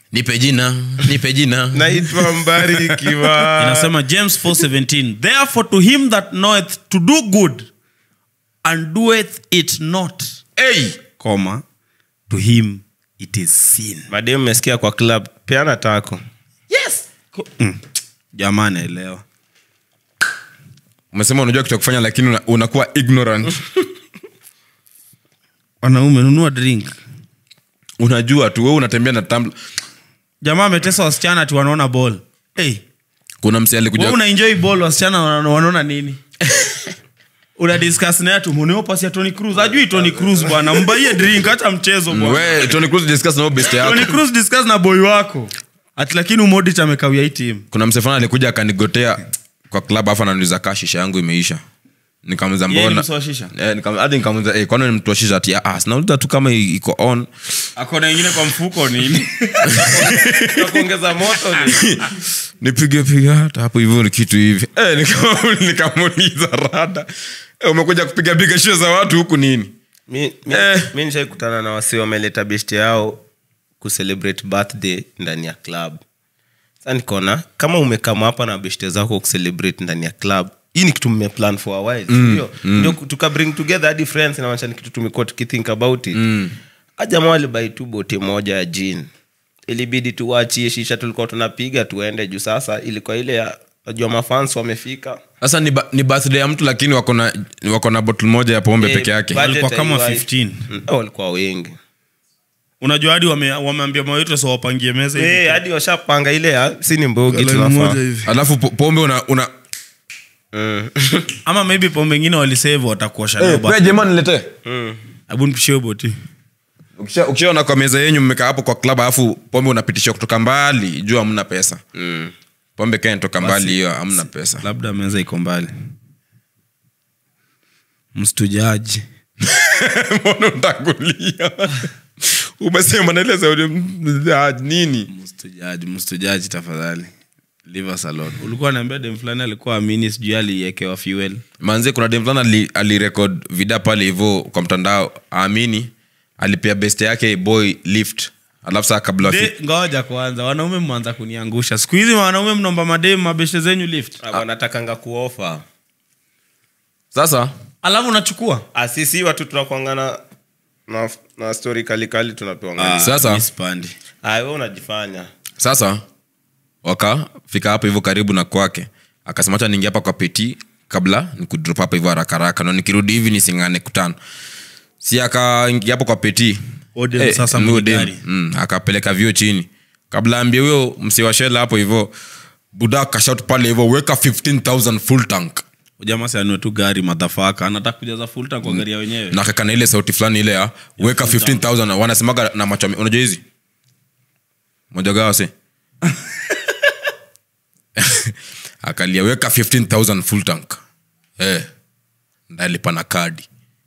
nipe jina naitwa Mbarikiwa. Inasema James 4:17, therefore to him that knoweth to do good and doeth it not, comma, to him it is sin. Madem mmesikia kwa club peana tako. Yes. Jamani elewa. umesema unajua kitu kufanya lakini unakuwa ignorant. Wanaume nunua drink. Unajua tu wewe unatembea na tumbler. Jamaa ametesa wasichana ati wanaona ball. Kuna msee alikuja. Wewe una enjoy ball, wasichana wanaona nini? Una discuss na watu mweneo pasi ya Tony Cruz. Ajui Tony Cruz bwana, mbaie drink hata mchezo bwana. Wewe Tony Cruz discuss na best yako. Tony Cruz discuss na boy wako. Ati lakini Modric amekawia hii team. Kuna msee fulani alikuja akanigotea kwa club afa ananiuliza kashisha yangu imeisha. Nikamuuliza mbona? Nikamuuliza kwani ni mtu wa shisha ati sinauliza tu kama iko on. Akona nyingine kwa mfuko nini? Kuongeza moto ni. Nipige hata hapo hivyo ni kitu hivi. Nikamuuliza rada. Umekuja kupiga piga show za watu huku nini? Mimi nishaikutana na wasi wameleta best yao ku celebrate birthday ndani ya club. Sasa nikaona kama umekama hapa na best zako ku celebrate ndani ya club, hii ni kitu mmeplan for a while, ndio tuka bring together hadi friends na wacha ni kitu tumekuwa tukithink about it. Jamaa walibai tu bote moja ya gin. Ilibidi tuachie shisha tulikuwa tunapiga tuende juu sasa ilikuwa ile ya najua mafans wamefika. Sasa ni birthday ya mtu lakini wako na bottle moja ya pombe peke yake. Walikuwa kama 15. Walikuwa wengi. Unajua hadi wameambia mawetu sio wapangie meza hivi. Hadi washapanga ile ya si ni mbogi tunafaa. Alafu pombe una ama maybe pombe nyingine walisave watakuosha leo baba. Jamaa niletee. Hebu nipishie boti. Ukishaona kwa meza yenu mmekaa hapo kwa club alafu pombe unapitisha kutoka mbali, jua hamna pesa. Pombe kae kutoka mbali hiyo hamna pesa. Labda meza iko mbali. Mstujaji. Mbona utakulia? Umesema naeleza nini? Mstujaji tafadhali. Leave us alone. Ulikuwa naambia dem fulani alikuwa amini sijui aliyekewa fuel. Manze kuna dem fulani alirecord video pale hivyo kwa mtandao, amini alipia best yake boy lift. Alafu saa kabla ngoja kwanza wanaume mwanza kuniangusha. Siku hizi wanaume mnaomba madem mabeshe zenyu lift. Wanatakanga kuofa. Sasa alafu unachukua. Sisi watu tunakuangana na story kali tunapewa. Sasa mispandi. Wewe unajifanya. Sasa wakafika hapo hivyo karibu na kwake. Akasema acha niingie hapa kwa peti kabla nikudrop hapa hivyo haraka na nikirudi hivi nisingane kutana. Si akaingia hapo kwa peti. Odem sasa mgari. Akapeleka vio chini. Kabla ambie huyo msiwashela hapo hivyo buda kashout pale hivyo weka 15,000 full tank. Jamaa si anue tu gari motherfucker anataka kujaza full tank kwa gari ya wenyewe. Na kaka na ile sauti fulani ile ya weka 15,000 wanasemaga na macho. Unajua hizi? Moja gawa si. Akalia weka 15,000 full tank. Ndalipa na kadi.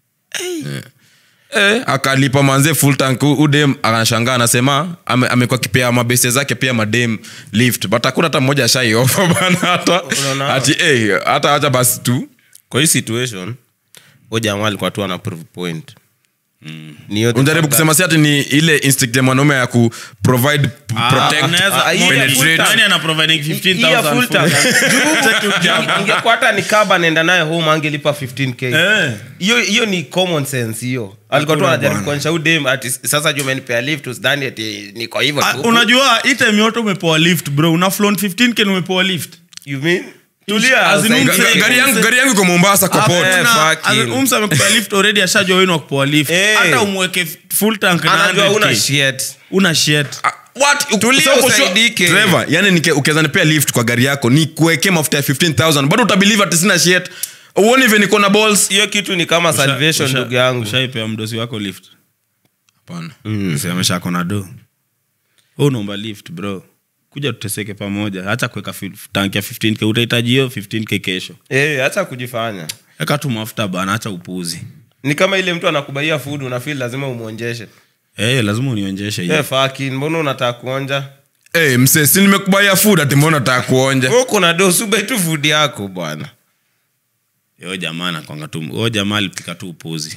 Akalipa manze full tank. Udem anashangaa anasema amekuwa kipea mabese zake pia madem lift but hakuna hata mmoja shai offer bana hata ati hata acha basi tu. Kwa hii situation jamaa alikuwa tu ana prove point. Unajaribu kusema si ati ni ile instinct ya mwanaume ya ku provide protect penetrate. Nani ana providing 15,000 full tank? Ingekuwa hata ni kaba nenda naye home angelipa 15k. Hiyo ni common sense hiyo. Alikuwa tu anajaribu kuonyesha udem ati sasa juu umenipea lift usidhani ati niko hivyo tu. Unajua hii time yote umepewa lift bro. Una flown 15k na umepewa lift. You mean tulia gari yangu kwa Mombasa kwa port. Umsa amekupa lift already ashajua wenu kupewa lift. Hata umweke full tank na anajua una shit. What? Tulia usaidike. Trevor, yani ukiweza nipea lift kwa gari yako ni kuweke mafuta ya 15,000 bado utabelieve ati sina shit. Uone even niko na balls. Hiyo kitu ni kama salvation ndugu yangu. Ushaipea mdosi wako lift? Hapana. Sasa ameshako na do. Wewe unaomba lift bro. Kuja tuteseke pamoja. Acha kuweka tanki ya 15k utahitaji hiyo 15k kesho. Acha kujifanya. Eka tu mafuta bana, acha upuuzi. Ni kama ile mtu anakubaia food una feel lazima umuonjeshe. Lazima unionjeshe hiyo. Fucking mbona unataka kuonja? Mse si nimekubaia food ati mbona unataka kuonja? Wewe kuna dosu buy tu food yako bwana. Jamaa anakwanga tu. Jamaa alipika tu upuuzi.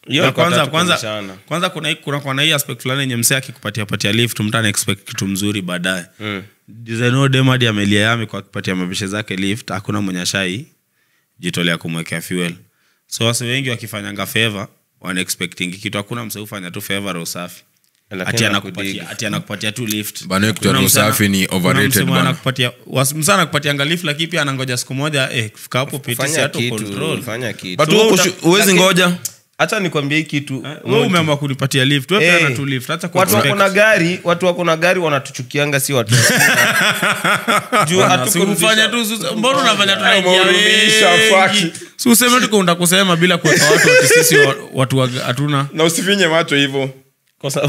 Hiyo Na iko tatu kwanza kumshana. kuna hii aspect fulani yenye msee akikupatia lift mtu ana expect kitu mzuri baadaye. Design demadi amelia yami kwa kupatia mabishe zake lift, hakuna mwenye ashai jitolea kumwekea fuel. So wase wengi wakifanyanga favor wana expecting kitu, hakuna msee ufanya tu favor usafi. Ati anakupatia tu lift. Bana kitu ya usafi ni overrated bana. Anakupatia msana kupatia lift, lakini pia anangoja siku moja kufika hapo PTC hato control. Fanya kitu. But uwezi ngoja. Acha nikwambie hii kitu. Wewe umeamua kunipatia lift, wewe pia na tu lift. Acha watu wako na gari wanatuchukianga, si watu. Juu atukufanya tu, mbona unafanya tu fuck. Si useme tu kuunda kusema bila kuweka watu ati sisi watu hatuna. Na usifinye macho hivyo. Kwa sababu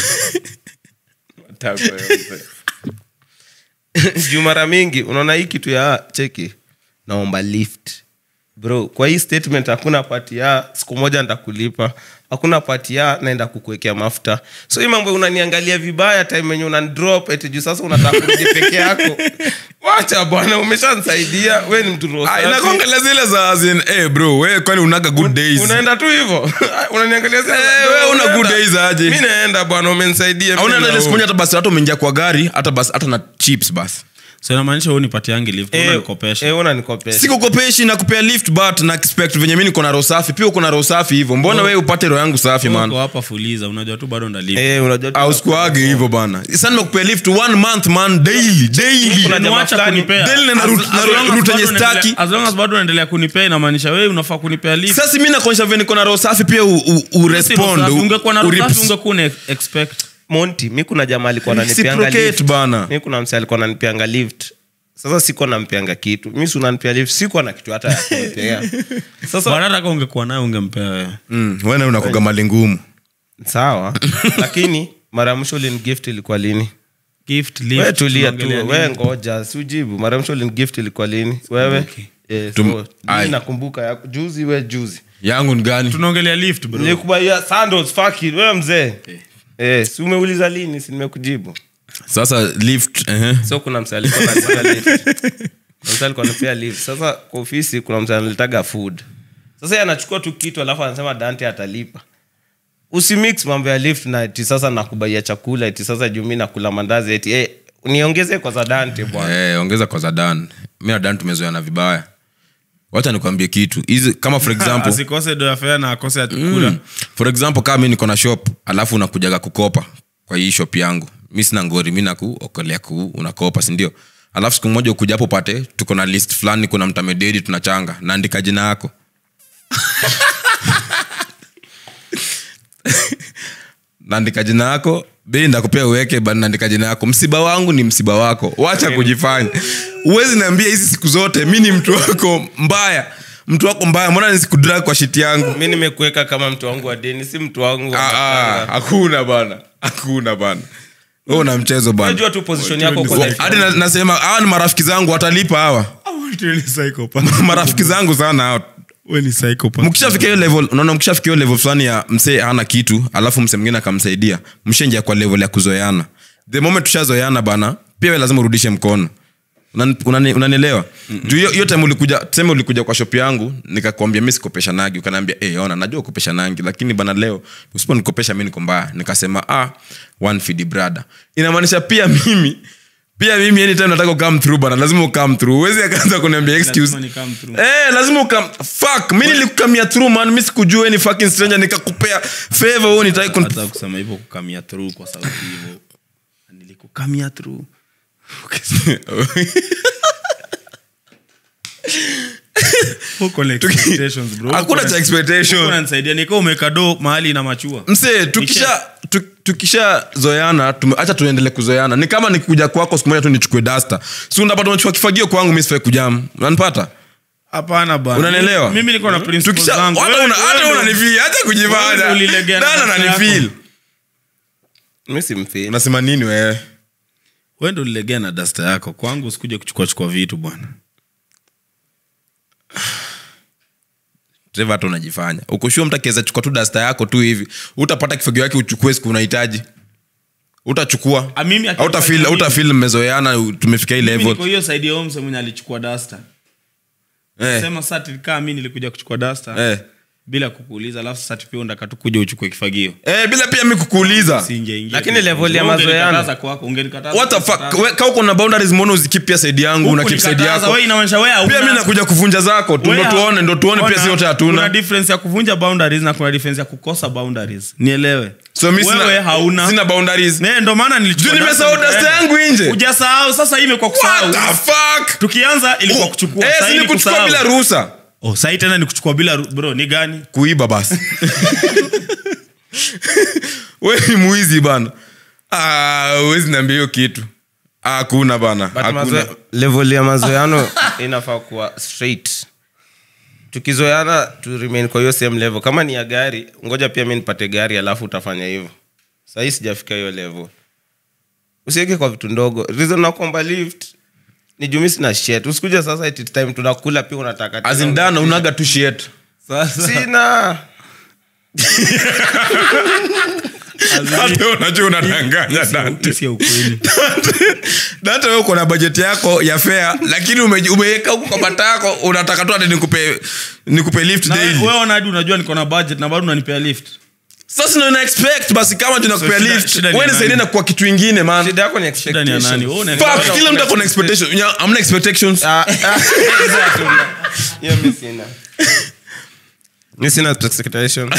juu mara mingi unaona hii kitu ya cheki naomba lift bro, kwa hii statement hakuna pati ya siku moja nitakulipa, hakuna pati ya naenda kukuwekea mafuta. So hii mambo unaniangalia vibaya time yenye unandrop eti juu sasa unataka kurudi peke yako. Wacha bwana, umeshanisaidia, wewe ni mtu roho. Inakuangalia zile za as bro, wewe kwani unaga good days? Unaenda tu hivyo. Unaniangalia zile wewe una good days aje? Mimi naenda bwana, umenisaidia. Hauna ile siku moja hata basi hata umeingia kwa gari, hata na chips basi. So inamaanisha wewe unipatiangi lift, unanikopesha. Unanikopesha. Sikukopeshi na kupea lift but na expect venye mimi niko na roho safi, pia uko na roho safi hivyo. Mbona wewe upate roho yangu safi man? Uko hapa fuliza, unajua tu bado ndo lift. Unajua tu. Au sikuage hivyo bana. Sasa nimekupea lift 1 month man, daily. Unaniacha kunipea. Daily na route yenye staki. As long as bado unaendelea kunipea inamaanisha wewe unafaa kunipea lift. Sasa mimi nakuonyesha vile niko na roho safi pia urespond. Ungekuwa na roho safi ungekuwa una expect. Monty, mimi kuna jamaa alikuwa ananipeanga lift bana. Mimi kuna msee alikuwa ananipeanga lift. Sasa siko nampeanga kitu. Mimi si unanipea lift, siko na kitu hata ya kunipea. Sasa bwana nataka ungekuwa naye ungempea wewe. Wewe unakoga mali ngumu. Sawa. Lakini mara mwisho ulini gift ilikuwa lini? Gift lift. Wewe tulia tu. Wewe ngoja, usijibu. Mara mwisho ulini gift ilikuwa lini? Wewe? Mimi nakumbuka yako juzi, wewe juzi. Yangu ni gani? Tunaongelea lift bro. Nilikubaia sandals fuck it. Wewe mzee. Si umeuliza lini, si nimekujibu. Sasa lift So kuna msee alikuwa anataka lift. Msee alikuwa anapea lift. Sasa kwa ofisi kuna msee anataka food. Sasa yeye anachukua tu kitu alafu anasema Dante atalipa. Usimix mambo ya lift na eti sasa nakubaia chakula eti sasa juu mimi nakula mandazi eti niongeze kwa za Dante bwana. Ongeza kwa za Dan. Mimi na Dan tumezoeana vibaya. Wacha nikwambie kitu. Hizi kama for example asikose do ya fare na akose ya chakula. For example kama mimi niko na shop alafu unakujaga kukopa kwa hii shop yangu. Mimi sina ngori, mimi nakuokolea unakopa, si ndio? Alafu siku moja ukuja hapo pate tuko na list fulani, kuna mtamededi tunachanga, naandika jina yako. Naandika jina yako, bei ndakupea uweke bali naandika jina yako. Msiba wangu ni msiba wako. Wacha kujifanya. Uwezi niambia hizi siku zote mimi ni mtu wako mbaya. Mtu wako mbaya, mbona nisikudrag kwa shit yangu? Mimi nimekuweka kama mtu wangu wa deni, si mtu wangu wa hakuna bana. Hakuna bana. Wewe una mchezo bana. Unajua tu position yako kwa life. Hadi nasema hawa ni marafiki zangu watalipa hawa. Wewe ni psychopath. Marafiki zangu sana hao. Wewe ni psychopath. Mkishafikia hiyo level, unaona mkishafikia hiyo level fulani ya msee hana kitu, alafu msee mwingine akamsaidia. Mshenja kwa level ya kuzoeana. The moment tushazoeana bana, pia wewe lazima urudishe mkono. Unanielewa? Juu hiyo time ulikuja kwa shop yangu, nikakwambia mimi sikopesha nangi, ukaniambia ona najua ukopesha nangi, lakini bana leo usiponikopesha mimi niko mbaya. Nikasema one feed brother. Inamaanisha pia mimi anytime nataka come through bana, lazima come through. Uwezi akaanza kuniambia excuse. Lazima fuck, mimi nilikukamia through man, mimi sikujua ni fucking stranger nikakupea favor wewe nitaki hata kusema hivyo kukamia through kwa sababu hivyo. Nilikukamia through. Huko expectations bro. Hakuna cha expectation. Unanisaidia niko umekado mahali na machua. Msee tukisha zoeana, acha tuendelee kuzoeana. Ni kama nikikuja kwako siku moja tu nichukue duster. Si unapata unachukua kifagio kwangu mimi sifai kujam. Unanipata? Hapana bana. Unanielewa? Mimi niko na principles zangu. Hata unanifeel, acha kujivada. Dana unanifeel. Mimi simfeel. Unasema nini wewe? Wewe ndio ulilegea na duster yako. Kwangu usikuje kuchukua vitu bwana. Trevor hata unajifanya. Ukoshua mtakeza chukua tu duster yako tu hivi. Utapata kifagio yake uchukue siku unahitaji. Utachukua. Utafeel mmezoeana tumefikia hii level. Mimi niko hiyo side ya Omse mwenye alichukua duster. Sema sasa kama mimi nilikuja kuchukua duster. bila kukuuliza, alafu sasa pia unataka tukuje uchukue kifagio. Bila pia mimi kukuuliza. Singeingia. Lakini level ya mazoeano kwako ungenikataza. What the fuck? Kama uko na boundaries mbona uzikeep pia side yangu na keep side yako? Wewe inaonyesha wewe Pia mimi nakuja kuvunja zako. Ndo tuone pia sisi wote hatuna. Kuna difference ya kuvunja boundaries na kuna difference ya kukosa boundaries. Nielewe. So mimi sina boundaries. Ndo maana nilichukua. Nimesahau dust yangu nje. Hujasahau, sasa hivi kwa kusahau. What the fuck? Tukianza ilikuwa kuchukua. Sasa hivi kuchukua bila ruhusa. Sasa tena ni kuchukua bila bro, ni gani? Kuiba basi. Wewe ni muizi bana. Huwezi niambia hiyo kitu. Hakuna bana. Hakuna. Level ya mazoeano inafaa kuwa straight. Tukizoeana tu remain kwa hiyo same level. Kama ni ya gari, ngoja pia mimi nipate gari alafu utafanya hivyo. Sasa hii sijafika hiyo level. Usiweke kwa vitu ndogo. Reason na kuomba lift ni jumisi na shit. Usikuja sasa at time tunakula pia unataka. Azindana unaga tu shit. Sasa sina. Hata unajua unadanganya Dante. Sio ukweli. Dante wewe uko na budget yako ya fare lakini umeweka huko kwa bata yako unataka tu hadi nikupe lift daily. Wewe unajua niko na budget na bado unanipea lift. Sasa una expect basi kama tunakupea lift wewe nisaidie na kwa kitu kingine man. Shida yako ni expectation. Fuck, kila mtu ana expectation. Hamna expectations. Exactly. Yeah, mimi sina expectation.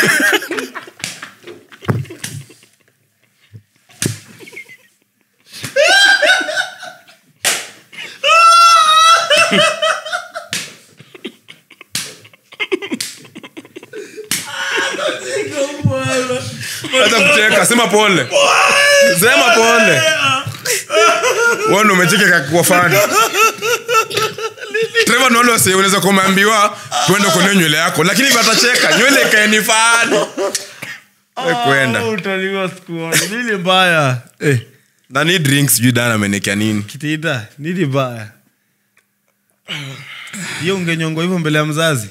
Hata kucheka sema pole. Sema pole. Wewe umecheka kwa fani. Trevor no lo say unaweza kumambiwa twende kwa nywele yako lakini watacheka nywele kaeni fani. Kwenda. Utaliwa sikuona. Nini mbaya? Na ni drinks judana amenekea nini? Kitida, nini mbaya? Hiyo ungenyongo hivyo mbele ya mzazi.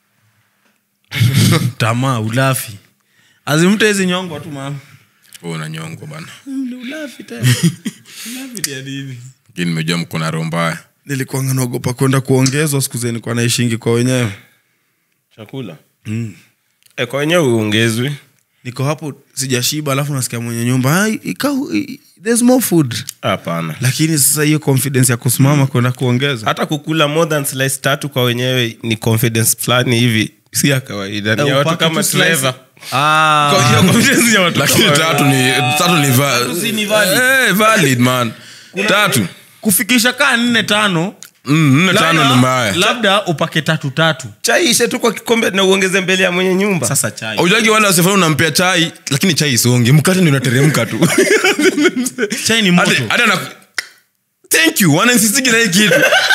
Tamaa, ulafi. Azimte hizi nyongo tu mama. Una nyongo bana. Ulafi tena. Ulafi ya nini? Lakini nimejua mko na roho mbaya. Nilikuwa naogopa kwenda kuongezwa siku zeni kwa naishingi kwa wenyewe. Chakula. Kwa wenyewe uongezwe. Niko hapo sijashiba alafu nasikia mwenye nyumba there's more food. Hapana. Lakini sasa hiyo confidence ya kusimama kwenda kuongeza. Hata kukula more than slice 3 kwa wenyewe ni confidence fulani hivi. Si ya kawaida. Ni watu kama Trevor. Kwa hiyo confidence ya watu. Lakini 3 ni valid man. 3 kufikisha kaa 4-5 4-5 ni mbaya. Labda upake 3. Chai ishe tu kwa kikombe na uongeze mbele ya mwenye nyumba. Sasa chai. Unajua wale wasifanya unampea chai lakini chai isonge. Mkate ndio unateremka tu. Chai ni moto. Hata na thank you. Wana insistingi na hii kitu.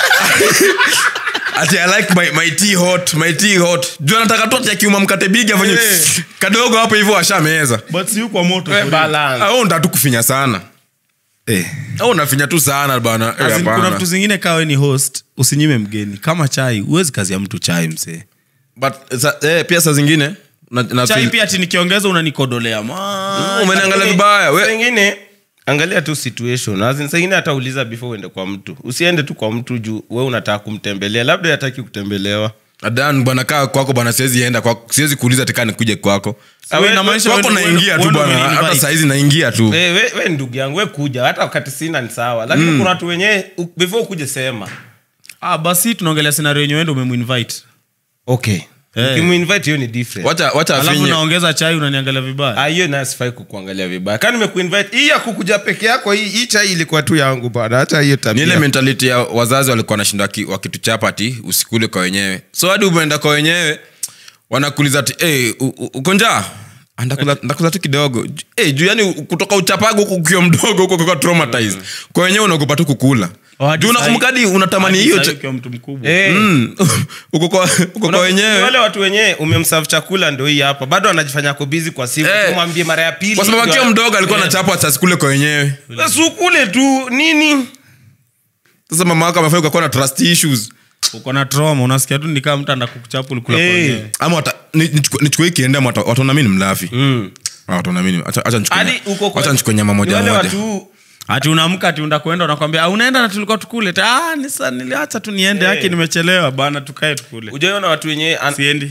Ati I like my tea hot. Jua nataka tu ati kiuma mkate big afanye kadogo hapo hivyo ashameza. But si kwa moto. Balance. Au ndo kufinya sana. Au unafinya tu sana bana. Kuna vitu zingine kawe ni host, usinyime mgeni. Kama chai, huwezi kazi ya mtu chai msee. But pia saa zingine chai pia ati nikiongeza unanikodolea. Umeniangalia vibaya. Wewe wengine angalia tu situation. Azin singine hata uliza before uende kwa mtu. Usiende tu kwa mtu juu wewe unataka kumtembelea. Labda hataki kutembelewa. Adan bwana kaa kwako bwana siwezi enda kwako. Siwezi kuuliza tekani nikuje kwako. Kwako naingia tu bwana. Hata saa hizi naingia tu. Wewe ndugu yangu wewe kuja hata wakati sina ni sawa. Lakini kuna watu wenyewe before ukuje sema. Basi tunaongelea scenario yenyewe ndio umemuinvite. Okay. Ukimuinvite hiyo ni different. Wacha afinye. Alafu unaongeza chai unaniangalia vibaya. Hiyo na sifai kukuangalia vibaya. Kama nimekuinvite hii ya kukuja peke yako hii chai ilikuwa tu yangu bwana. Acha hiyo tabia. Ni ile mentality ya wazazi walikuwa wanashinda wakituchapa ati usikule kwa wenyewe. So hadi umeenda kwa wenyewe wanakuuliza ati uko njaa? Ndakula tu kidogo. Juu yani kutoka uchapago huko ukiwa mdogo huko kwa traumatized. Kwa wenyewe unaogopa tu kukula. Juu unakumbuka hadi unatamani hiyo kwa mtu mkubwa. Uko kwa wenyewe. Wale watu wenyewe umemserve chakula ndio hii hapa. Bado anajifanya ako busy kwa simu. Kumwambie mara ya pili. Kwa sababu akiwa mdogo alikuwa anachapa asikule kwa wenyewe. Sasa ukule tu nini? Sasa mama yako amefanya ukakuwa na trust issues. Uko na trauma unasikia tu nikaa mtu anda kukuchapa ulikula kwa wenyewe. Ama nichukue kienda watu na mimi ni mlafi. Watu na mimi acha nichukue nyama moja moja. Wale watu ati unaamka ati unakwenda unakwambia unaenda na tulikuwa tukule. Niliacha tu niende yake nimechelewa bana tukae tukule. Ujaona watu wenyewe siendi.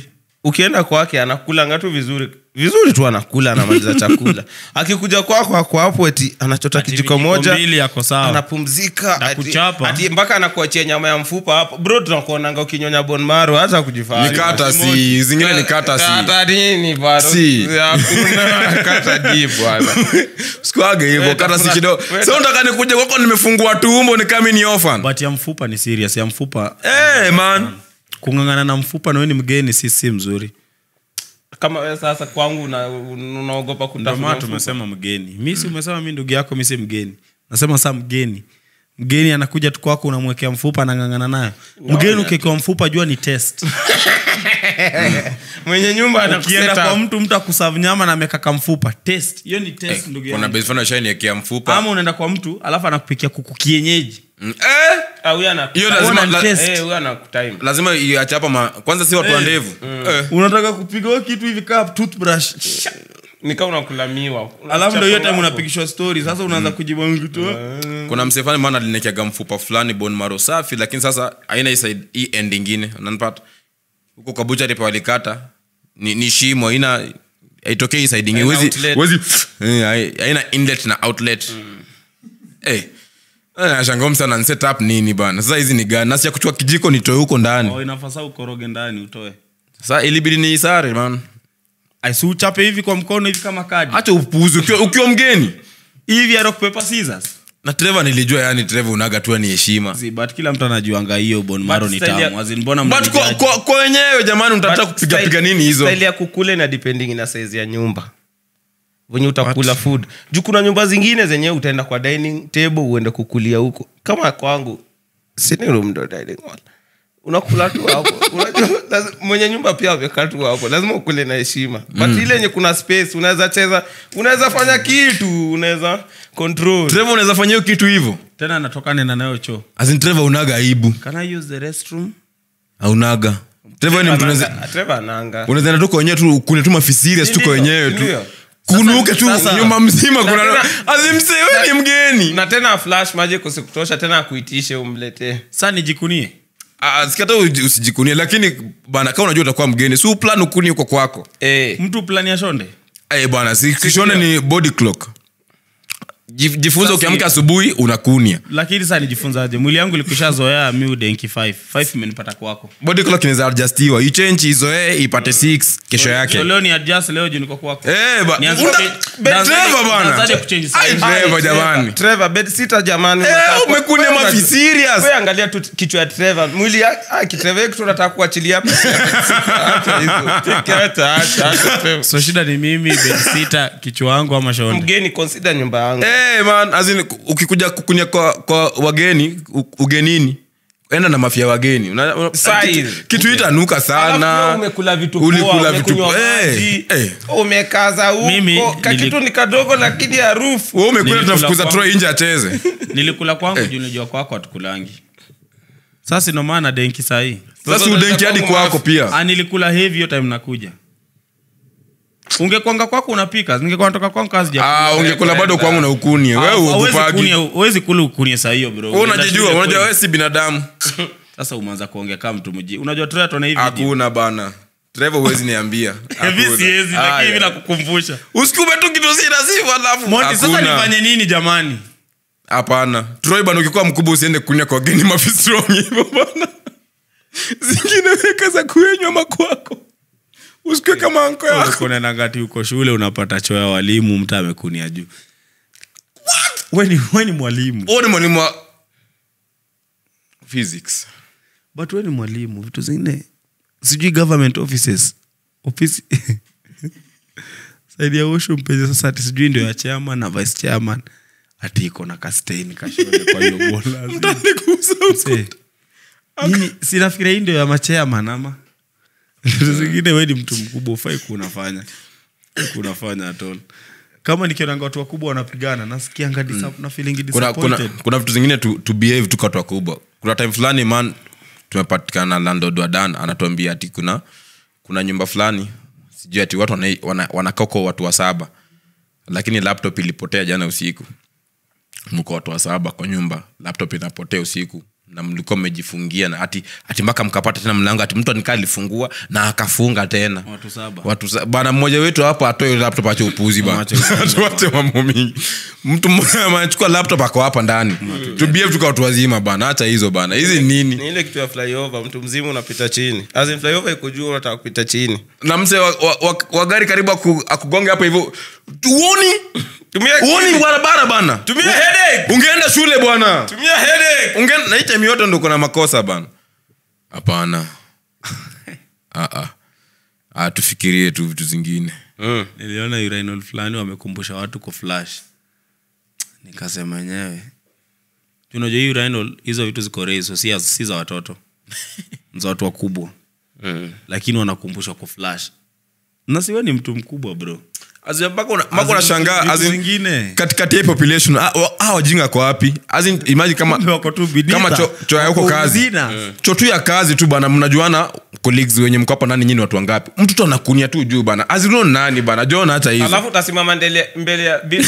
ukienda kwake anakulanga tu vizuri tu anakula anamaliza chakula akikuja kwako ako hapo eti anachota kijiko moja anapumzika hadi mpaka anakuachia nyama ya mfupa hapo bro tunakuonanga ukinyonya bone marrow hata kujifanya nikata si zingine nikata si kata nini bado hakuna kata deep bwana sikuage hivyo kata si kidogo sasa unataka nikuje kwako nimefungua tumbo ni kama ni orphan but ya mfupa ni serious ya mfupa man kungangana na mfupa na wewe ni mgeni si mzuri kama wewe sasa kwangu unaogopa kutafuna tumesema mgeni mimi si umesema mimi ndugu yako mimi si mgeni nasema sasa mgeni anakuja tu kwako unamwekea mfupa anangangana nayo mgeni ukiweka mfupa jua ni test mwenye nyumba anakuenda kwa mtu akuserve nyama na amekaka mfupa test hiyo ni test ndugu yangu kuna base fana shine yake mfupa ama unaenda kwa mtu alafu anakupikia kuku kienyeji huyu ana hiyo lazima time lazima iachapa kwanza si watu wa ndevu unataka kupiga kitu hivi kama toothbrush nika unakulamiwa alafu ndio hiyo time unapigishwa story sasa unaanza kujibu mtu kuna msefani maana alinekiaga mfupa fulani bone marrow safi lakini sasa haina hii end nyingine unanipata huko kabucha ndipo walikata ni shimo haina haitokei side nyingine wezi haina inlet na outlet Nashangaa sana ni setup nini bana. Sasa hizi ni gani? Nasi ya kuchukua kijiko nitoe huko ndani. Inafasa ukoroge ndani utoe. Sasa ilibidi ni isare man. Aisi uchape hivi kwa mkono hivi kama kadi. Acha upuuzi ukiwa mgeni. Hivi ya rock paper scissors. Na Trevor nilijua yani Trevor unaga tu ni heshima. But kila mtu anajuanga hiyo bone marrow ni tamu. Azin mbona but kwa wenyewe jamani unataka kupiga nini hizo? Style ya kukule na depending na size ya nyumba. Wenye utakula food. Juu kuna nyumba zingine zenye utaenda kwa dining table uende kukulia huko. Kama kwangu sitting room ndo dining hall. Unakula tu hapo. Unajua mwenye nyumba pia amekaa tu hapo. Lazima ukule na heshima. But ile yenye kuna space unaweza cheza, unaweza fanya kitu, unaweza control. Trevor unaweza fanya hiyo kitu hivyo. Tena anatokana na nayo choo. Azin Trevor unaga aibu. Can I use the restroom? Aunaga. Trevor ni mtu unaweza Trevor anaanga. Unaweza tu wenyewe tu kule tu mafisiri tu wenyewe tu. Kunuke tu nyumba mzima kuna azimsewe ni mgeni. Na tena flash maji kusikutosha tena akuitishe umletee. Sasa nijikunie. Sikata usijikunie lakini bana kama unajua utakuwa mgeni si plan ukuni uko kwako. Mtu plan ya shonde. Bana si shonde ni body clock. Jifunza ukiamka asubuhi unakunia. Lakini sasa nijifunzaje? Mwili wangu likushazoea mimi denki 5 imenipata kwako. Body clock inaweza adjustiwa. You change izoe ipate 6 kesho yake. Leo ni adjust leo juu niko kwako. Trevor bana. Naanza kuchange size. Trevor jamani. Trevor bed sitter jamani. Umekunia mafi serious. Wewe angalia tu kichwa ya Trevor. Mwili Trevor kitu nataka kuachilia hapa. Acha. So shida ni mimi bed sitter kichwa wangu ama shonde. Mgeni consider nyumba yangu. Man azin ukikuja kukunia kwa wageni ugenini enda na mafia wageni kitu itanuka sana umekula vitu ulikula vitu umekaza huko kitu ni kadogo lakini harufu wewe umekula tunafukuza Troy nje acheze nilikula kwangu juu unajua kwako atukulangi sasa ndio maana denki sahi sasa udenki hadi kwako pia nilikula heavy hiyo time nakuja ungekwanga kwako unapika ningekuwa natoka kwangu kazi ya ungekula bado kwangu na ukunie wewe ukupagi huwezi kula ukunie saa hiyo bro wewe unajijua unajua wewe si binadamu sasa umeanza kuongea kama mtu mji unajua Trevor tuna hivi hakuna bana Trevor huwezi niambia hivi siwezi lakini bila kukumbusha usikume tu kitu si nasifa alafu Monty sasa nifanye nini jamani hapana Troy bana ukikuwa mkubwa usiende kunya kwa geni mafi strong hivyo bana zingine weka za kuenywa makwako usikwe kama anko yako uko na ngati uko shule unapata choo ya walimu mtu amekunia juu wewe ni mwalimu ni mwalimu wa physics but wewe ni mwalimu vitu zingine sijui government offices office saidi ya osho mpenzi sasa ati sijui ndio ya chairman na vice chairman ati iko na kastain kashole kwa hiyo bola ndani kuuza nini sinafikiria hii ndio ya machairman ama zingine wewe ni mtu mkubwa ufai kunafanya atone kama nikiona watu wakubwa wanapigana nasikianga na feeling disappointed kuna vitu zingine to behave tu kwa watu wakubwa kuna time fulani man tumepatikana landlord wa Dan anatuambia ati kuna nyumba fulani sijui ati watu wanakoko watu wa 7 lakini laptop ilipotea jana usiku mko watu wa 7 kwa nyumba laptop inapotea usiku na mlikuwa mmejifungia na ati mpaka mkapata tena mlango ati mtu anikaa alifungua na akafunga tena watu saba bana mmoja wetu hapa atoe laptop ache upuzi bana tuache mambo mingi mtu mmoja anachukua laptop ako hapa ndani to behave tuka watu wazima bana acha hizo bana hizi nini ni ile kitu ya flyover mtu mzima unapita chini as in flyover iko juu unataka kupita chini na mse wa gari karibu akugonge hapa hivyo tuoni uoni barabara bana tumia headache ungeenda shule bwana tumia headache ungeenda na hicho mioto ndio kuna makosa bana hapana tufikirie tu vitu zingine niliona urinal fulani wamekumbusha watu kwa flash nikasema yenyewe unajua hii urinal hizo vitu ziko rezo si za watoto za watu wakubwa lakini wanakumbusha kwa flash na siwe ni mtu mkubwa bro mpaka unashangaa katikati ya population wajinga kwa wapi imagine kama cho ya huko kazi cho tu ya kazi tu bana mnajuana colleagues wenye mko hapa ndani nyinyi watu wangapi mtu tu anakunia tu juu bana azino nani bana John hata hizo alafu utasimama mbele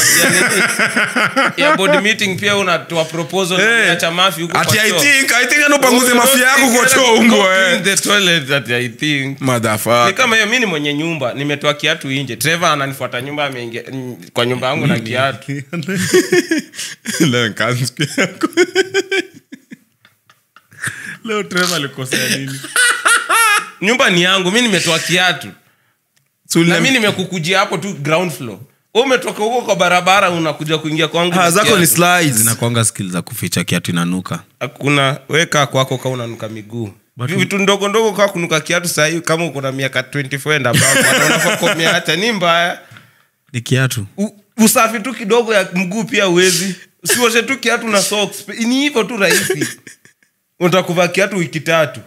ya board meeting pia unatoa proposal ya chamafi huko kwa I think anopanguze mafia yako kwa choo ungo the toilet that I think motherfucker ni kama hiyo mimi ni mwenye nyumba nimetoa kiatu nje Trevor ananifuata nyumba ameingia kwa nyumba yangu na kiatu leo kazi yako leo Trevor alikosea nini nyumba ni yangu mimi nimetoa kiatu na mimi nimekukujia hapo tu ground floor wewe umetoka huko kwa barabara unakuja kuingia kwangu zako ni slides zinakuanga skills za kuficha kiatu inanuka hakuna weka kwako kama unanuka miguu vitu ndogo ndogo kwa kunuka kiatu sasa hivi kama uko na miaka 24 and above unafaa kumeacha ni mbaya ni kiatu usafi tu kidogo ya mguu pia uwezi usioshe tu kiatu na socks ni hivyo tu rahisi utakuvaa kiatu wiki 3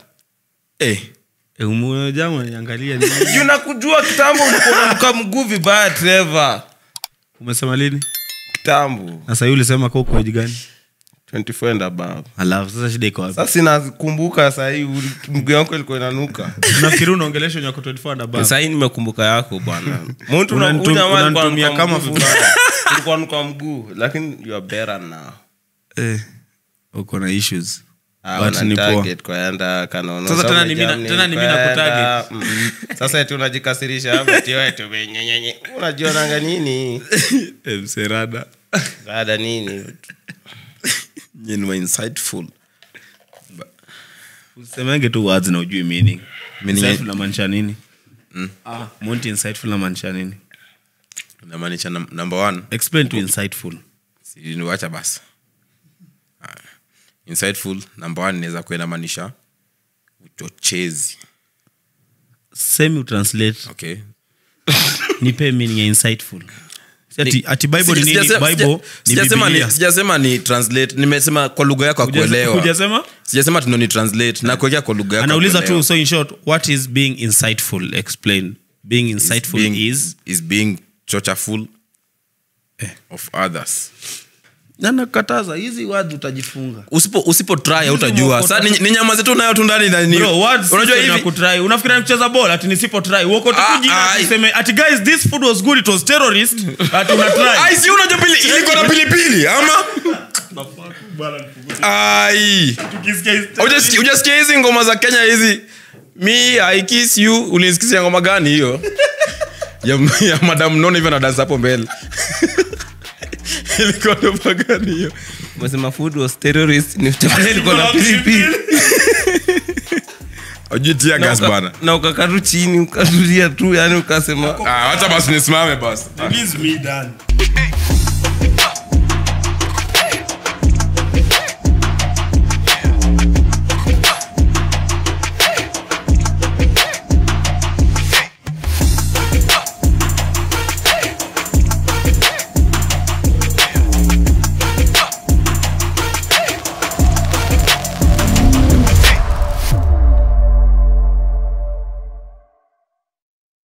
umejama niangalia nini unakujua kitambo ulikuwa unanuka mguu vibaya Trevor umesema lini kitambo na sasa yule ulisema kwa age gani 24 and above alafu sasa shida iko wapi sasa sinakumbuka sasa hii mguu wangu ilikuwa inanuka nafikiri unaongelesha nyako 24 and above sasa hii nimekumbuka yako bwana mtu unanitumia kama futa ulikuwa unanuka mguu lakini you are better now uko na issues but ni target kwa enda kanono sasa tena mimi nakutarget sasa eti unajikasirisha hapo eti wewe tumenyenyenye unajiona nini mserada rada nini ni insightful usemenge tu words na ujui meaning insightful na maanisha nini Monty insightful na maanisha nini unamaanisha number 1 explain to insightful si niacha basi insightful number 1 inaweza kuwa inamaanisha uchochezi semi translate okay nipe meaning ya insightful ati bible ni nini bible ni biblia sijasema ni translate nimesema kwa lugha yako kuelewa sijasema tunoni translate na kuweka kwa lugha yako anauliza tu so in short what is being insightful explain being insightful is being chochaful of others nana kataza hizi words utajifunga usipo try utajua sasa ni nyama zetu nayo tu ndani na bro words unajua hivi kutry unafikiri kucheza ball ati nisipo try uko tu kujina tuseme ati guys this food was good it was terrorist ati una try ai si unajua pili ilikuwa na pilipili ama ai ukisikia hizi ngoma za Kenya hizi me I kiss you ulisikia ngoma gani hiyo ya madam nono hivi na dance hapo mbele ilikuwa ndo gani hiyo umesema food was terrorist ni chakula ilikuwa na pilipili ujitia gas bana na ukakatu chini ukatulia tu yani ukasema acha basi nisimame basi it is me done